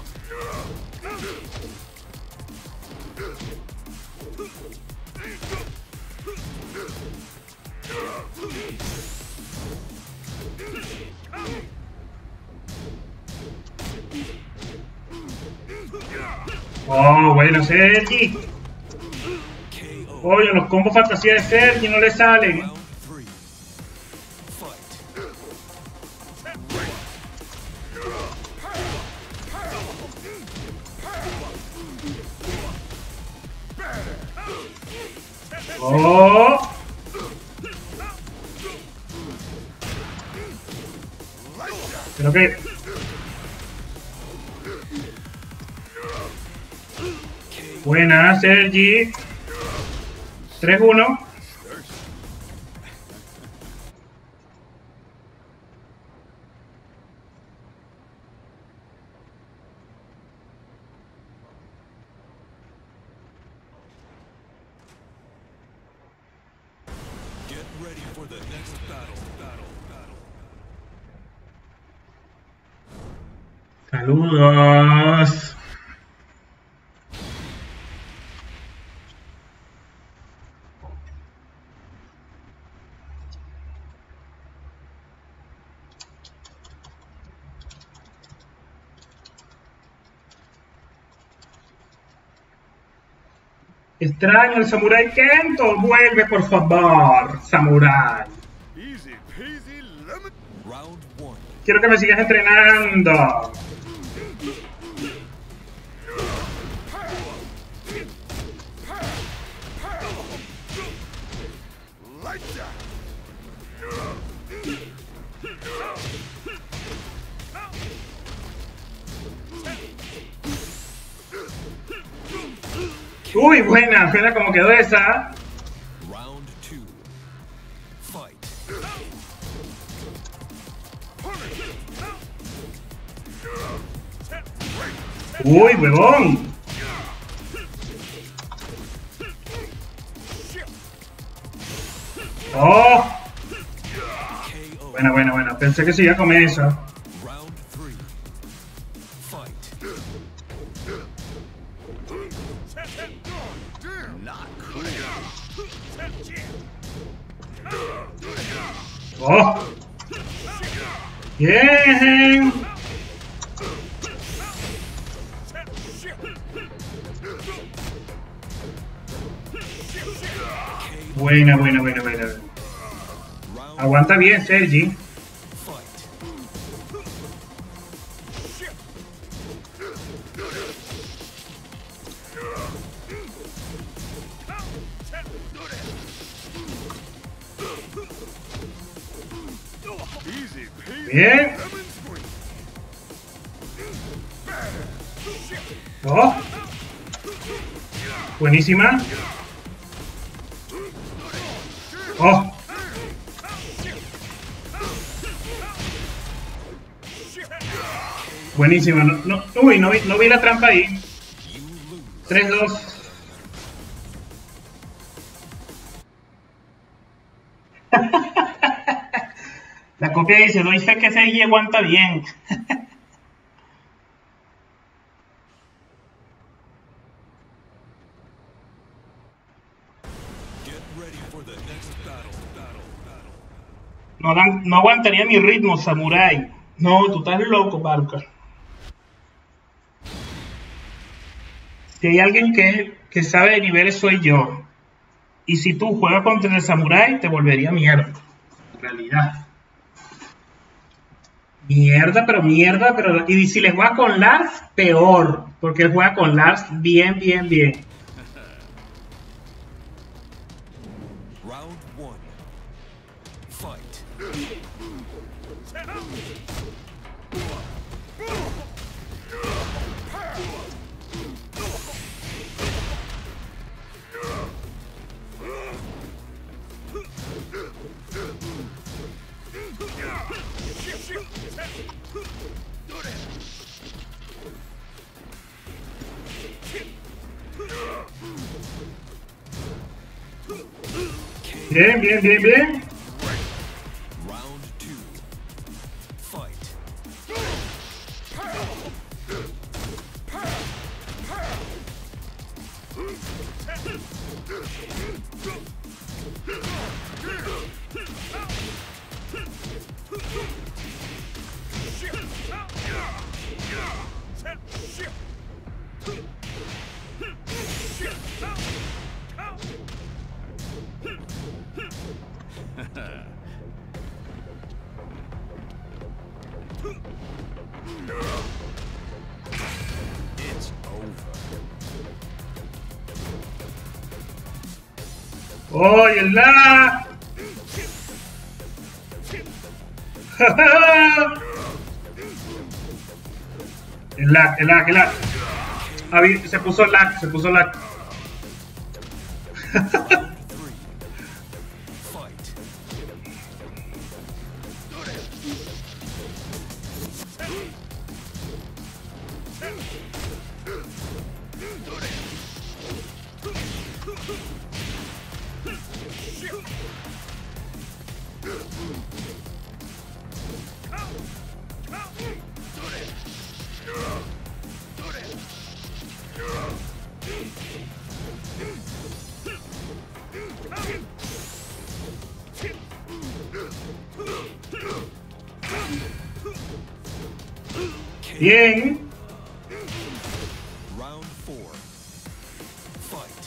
Oh, bueno, Sergi. Oye, los combos fantasía de Sergi no le salen. Round three. Fight. Oh. Creo que... Buena, Sergi. tres uno. Get ready for the next battle. Battle. Battle. Saludos. Extraño el Samurai Kento. Vuelve, por favor, Samurai. Easy peasy lemon. Round one. Quiero que me sigas entrenando. Uy, buena, buena como quedó esa. Round two. Fight. Uy, huevón. Oh. Buena, buena, buena. Pensé que se iba a comer eso. Round three. Fight. Oh. Bien. Buena, buena, buena, buena. Aguanta bien, Sergi. Bien. Oh. Buenísima. Oh. Buenísima. No, no, uy, no vi, no vi la trampa ahí. tres dos. La copia dice, doy fe que Sergi aguanta bien. No, dan, no aguantaría mi ritmo, Samurai. No, tú estás loco, Barca. Si hay alguien que, que sabe de niveles, soy yo. Y si tú juegas contra el Samurai, te volvería mierda. En realidad. Mierda, pero mierda, pero... Y si les juega con Lars, peor. Porque él juega con Lars bien, bien, bien. Round one. Fight. Bien, bien, bien, bien. Round two. Fight. It's over. ¡Oye, el lag! El lag, el lag, el lag. Ah, vi- se puso lag, se puso lag. Three. Fight. Bien. Round four. Fight.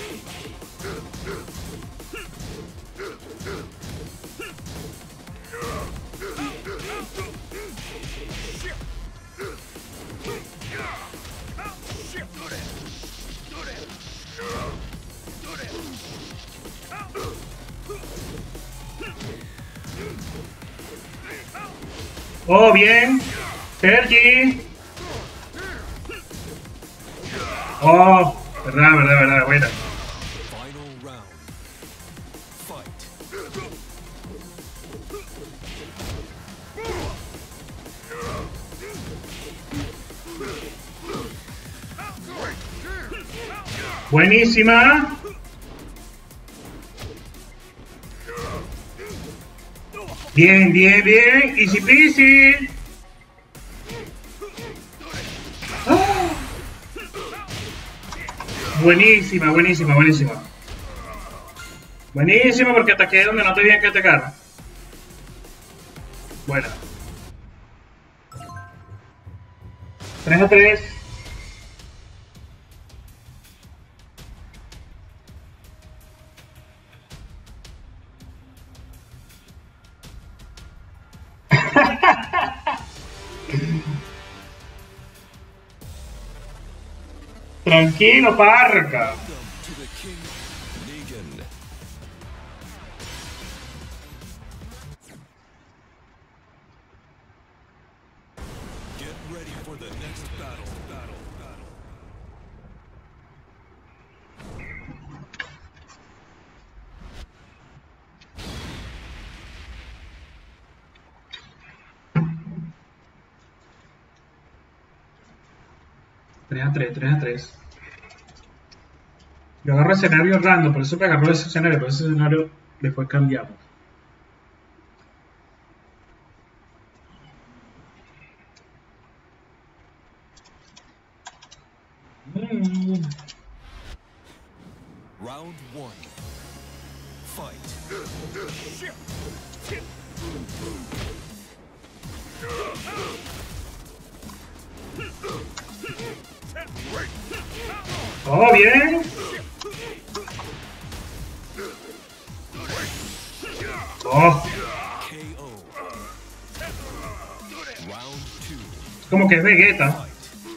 Oh, bien. Sergi. Oh, verdad, verdad, verdad, buena. Final round. Fight. Buenísima. Bien, bien, bien. Easy peasy. ¡Ah! Buenísima, buenísima, buenísima. Buenísima porque ataqué donde no tenían que atacar. Buena. tres a tres. Tranquilo, parca. Welcome to the King Negan. Get ready for the next battle. Battle. Battle. tres a tres, tres a tres. Yo agarro escenario random, por eso me agarró ese escenario, por ese escenario después cambiamos. Mm. Round one. Fight. Oh, bien. Oh, K O. Round two. como que es Vegeta. Fight.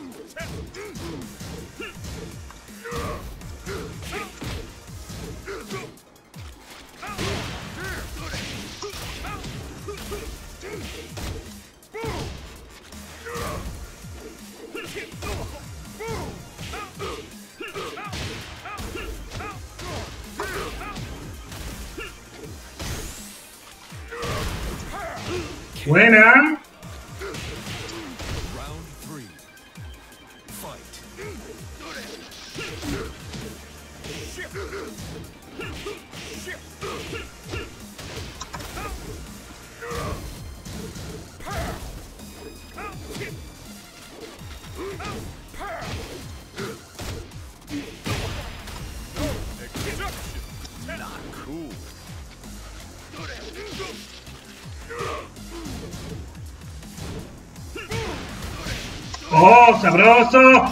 Buena. Round three. Fight. ¡Oh, sabroso!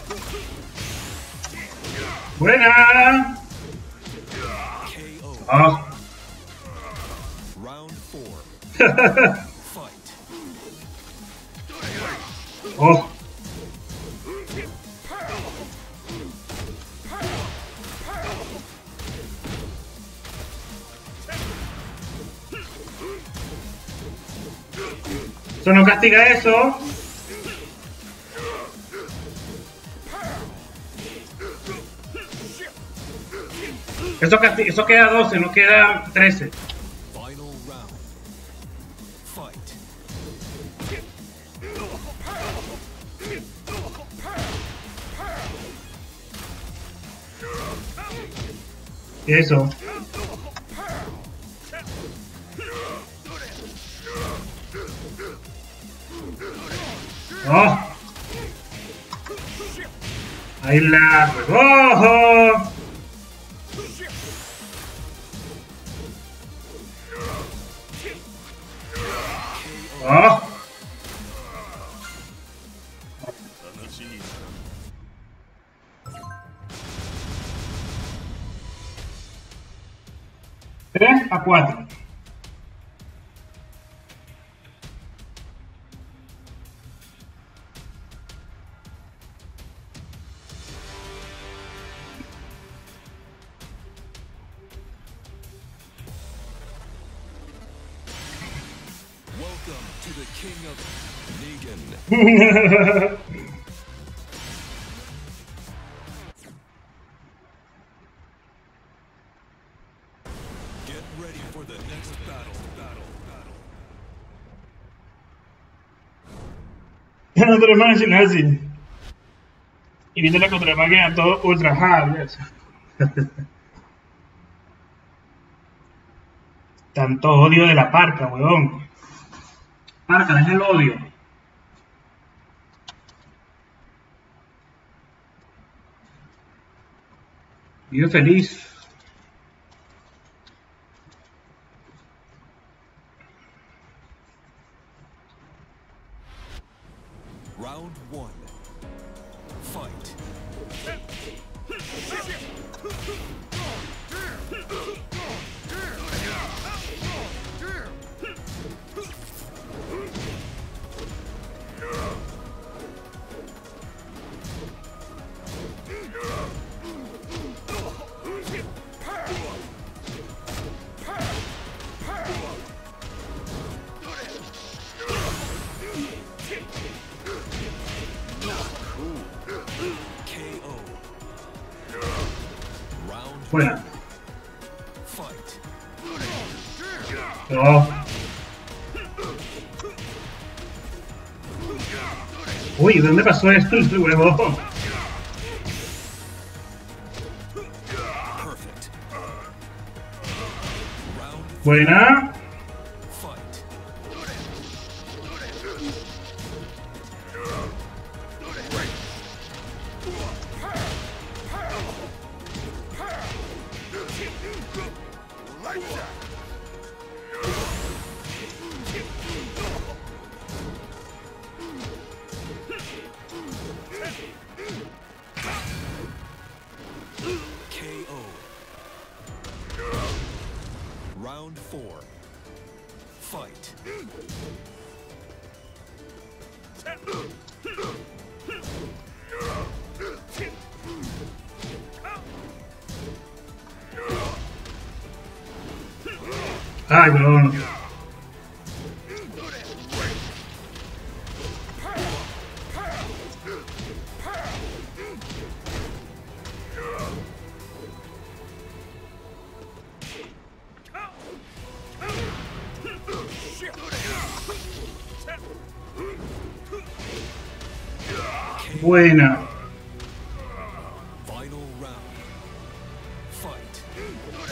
¡Buena! ¡Oh! ¡Oh! Eso no castiga eso. Eso, casti eso queda doce, no queda trece. Eso. Oh. Ahí la recojo. Oh. tres a cuatro. Welcome to the King of Negan. Get ready for the next battle. Battle. Battle. Ya no tenemos más decirlo así. Y viendo la contramagia todo ultra hard. Tanto odio de la parca, huevón. Parca, deja el odio. Vive feliz. Round one. Fight. Buena. Oh. Uy, ¿dónde pasó esto, el huevo? Buena. Round four. Fight. Ay, weón. Buena. Final round. Fight.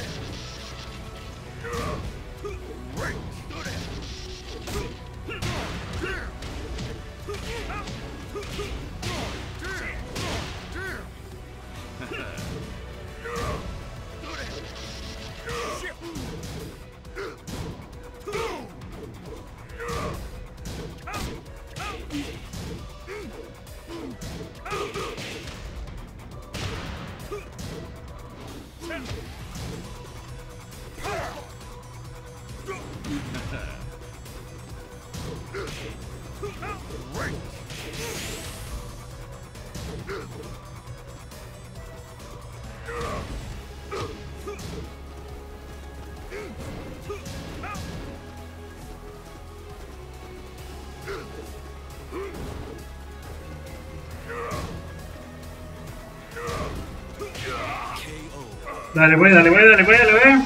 Dale, pues, dale, pues, dale, pues, dale, pues.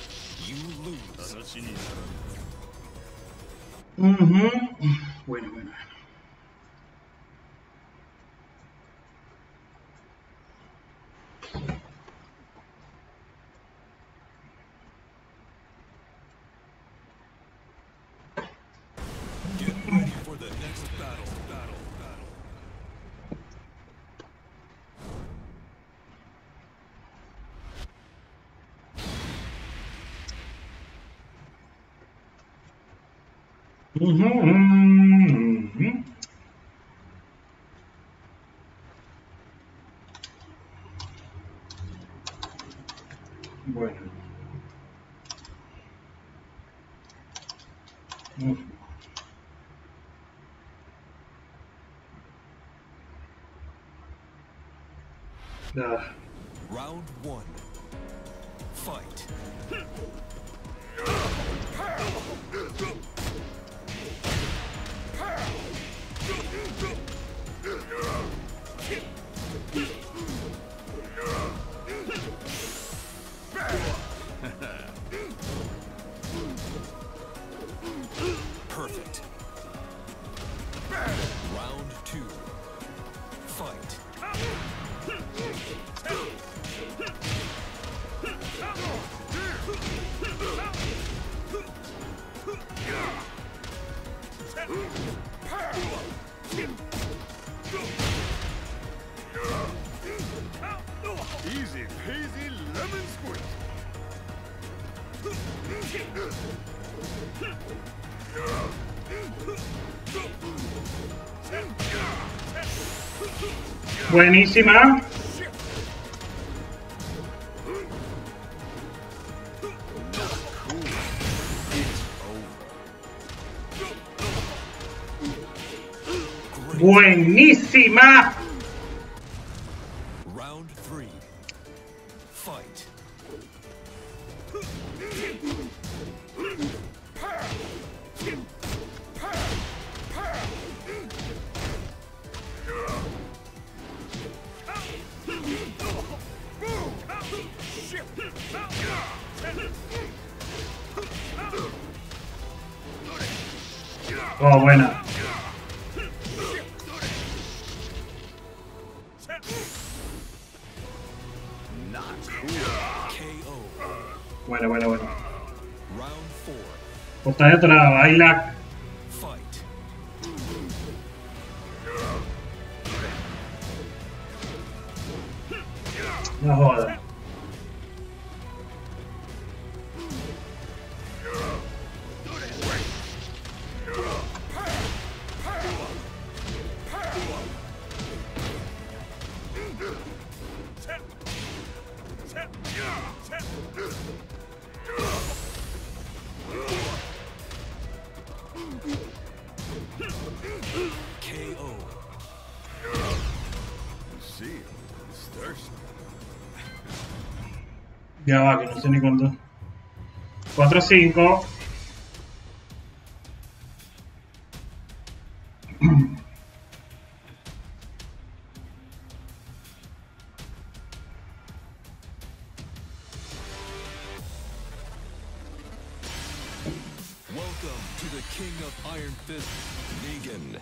Uh-huh. Bueno, bueno. Get ready for the next battle. Battle. Battle. Uh-huh. Uh-huh. Bueno. Uh-huh. Ah. Round one. Fight. Perfect. Round two. Fight. Easy peasy lemon squeeze. Buenísima. Buenísima. Round three. Fight. Oh, buena. Bueno, bueno, bueno. Round four. Portada atrás, baila. Fight. No joda. K O. Ya va, que no sé ni cuánto. cuatro cinco. Welcome to the King of Iron Fist, Negan.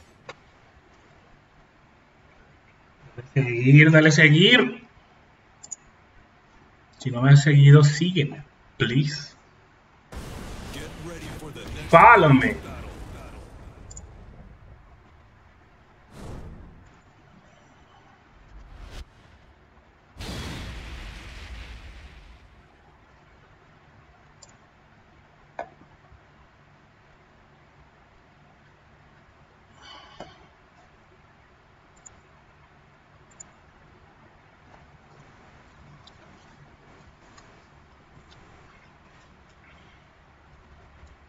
Seguir, dale seguir. Si no me has seguido, sígueme. Please. Get ready for the next Follow me. battle.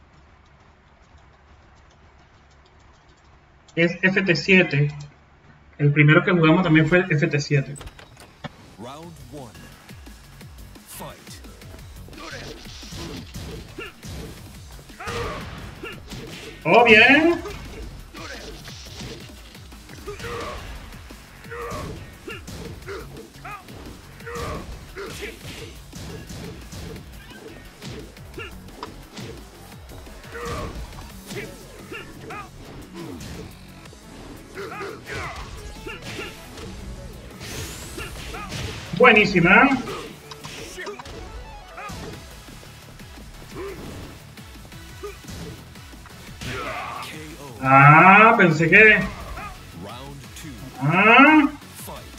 Es F T siete. El primero que jugamos también fue F T siete. Round one. Fight. ¡Oh, bien! Buenísima. Ah, pensé que... Round two. Ah. Fight.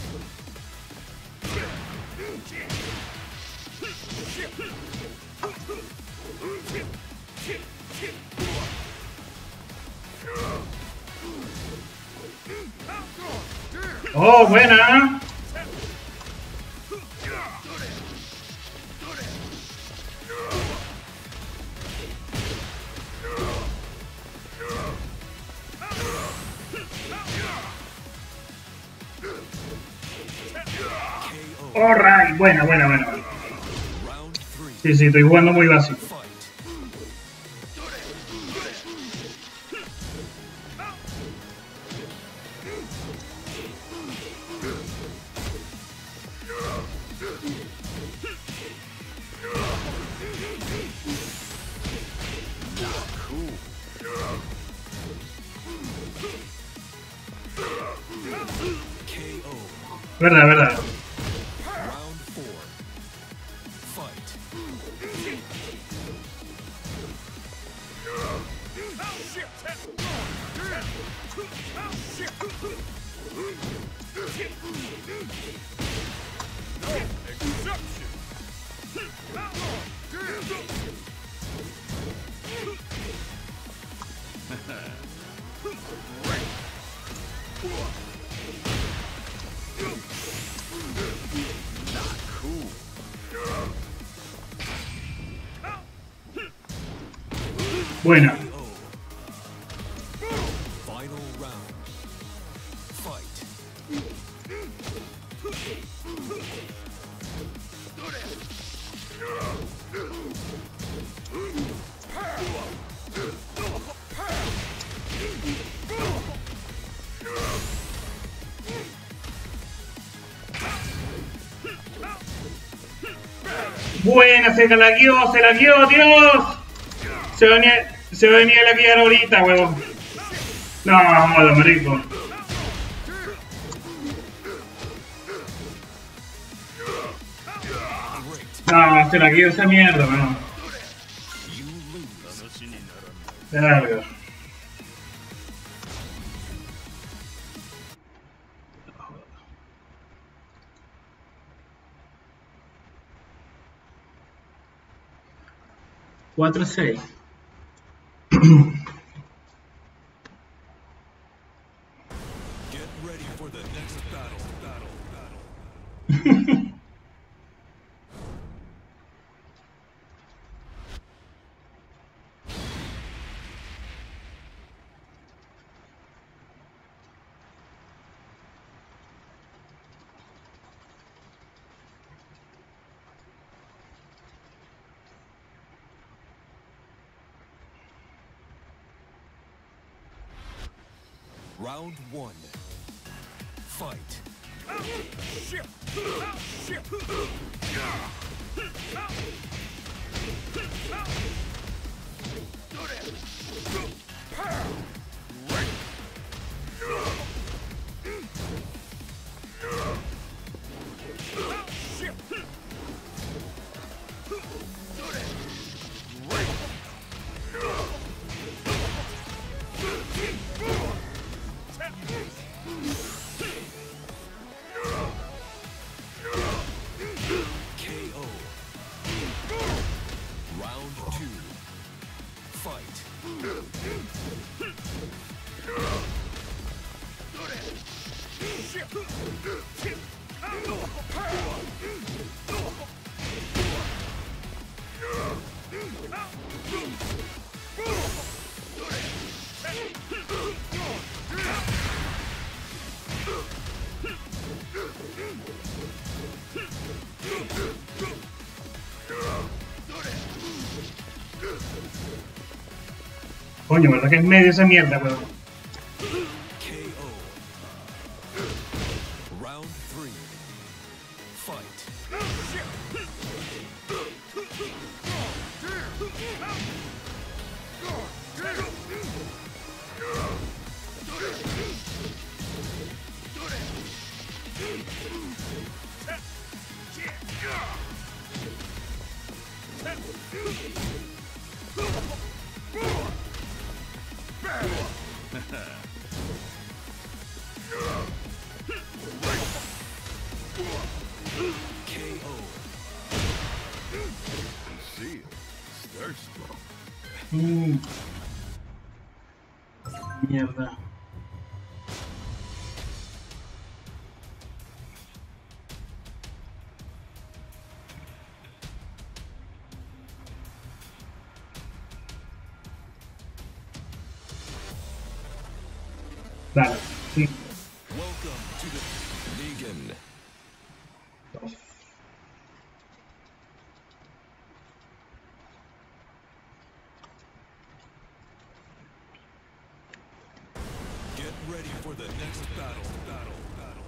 Oh, buena. Alright, buena, buena, buena. Round three. Sí, sí, estoy jugando muy básico. Fight. K O. Verdad, verdad. Round four. Fight. Buena. Final round. Fight. Buena, se la guió, se la guió, Dios. Se va a venir, se va a venir a la guiar ahorita, huevón. No, joder, marico. No, se la guió esa mierda, no. Verga. cuatro seis. Get ready for the next battle. Battle. Battle. Round one. Fight. K O. Round two. Fight. Coño, ¿verdad que es medio esa mierda, weón? K O. Round three. Fight. K O. See, it's thirsty. Mm. Mierda. Dale, sí. Welcome to the Negan. Dos. Get ready for the next battle. Battle. Battle.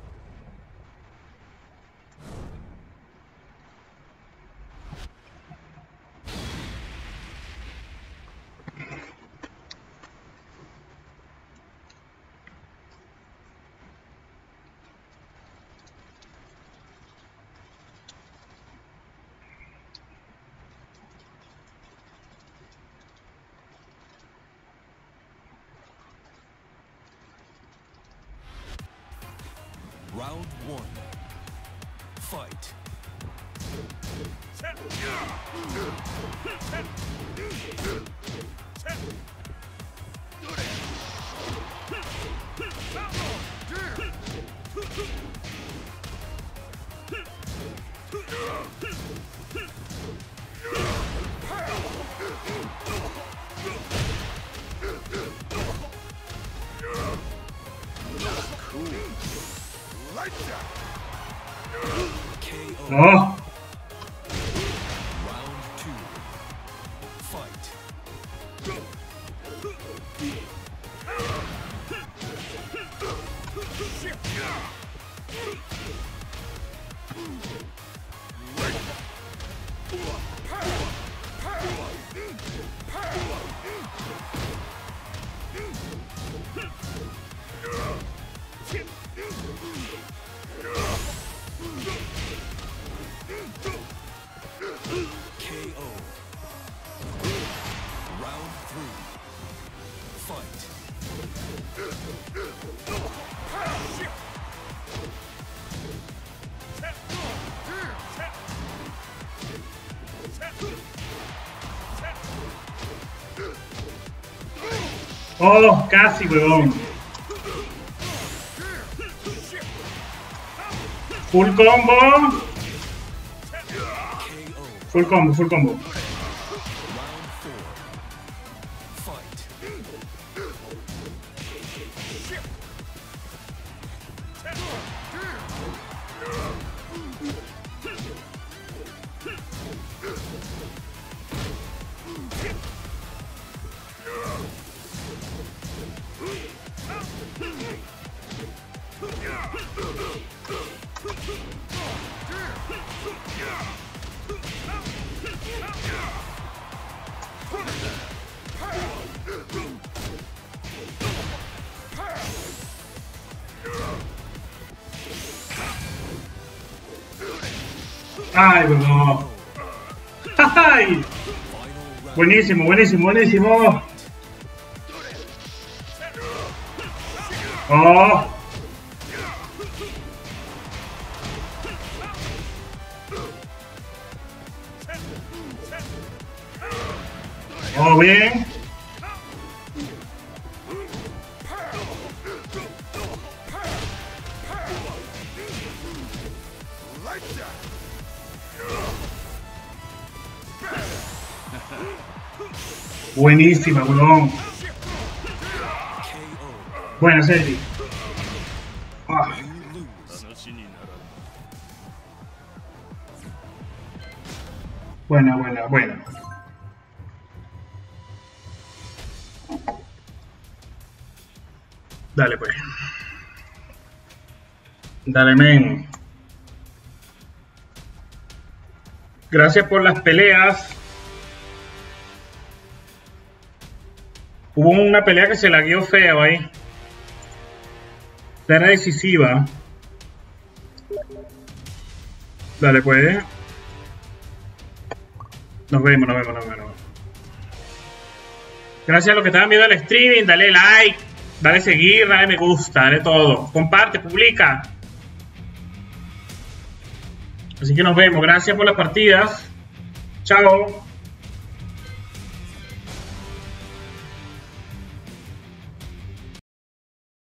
Round one. Fight. K O. No. Round two. Fight. K O. Round three. Fight. Oh, casi, weón. Full combo. K O. Full combo, full combo. Round four. Fight. Ay, weón. Ay. Final round. Buenísimo, buenísimo, buenísimo. Oh. Oh, bien. Buenísima, weón. K O. Buena, Sergi. Ah. You lose. Buena, buena, buena. Dale pues. Dale, men. Gracias por las peleas. Hubo una pelea que se la guió feo ahí. Era decisiva. Dale pues. Nos vemos, nos vemos, nos vemos. Gracias a los que estaban viendo el streaming. Dale like, dale seguir, dale me gusta, dale todo. Comparte, publica. Así que nos vemos. Gracias por las partidas. Chao.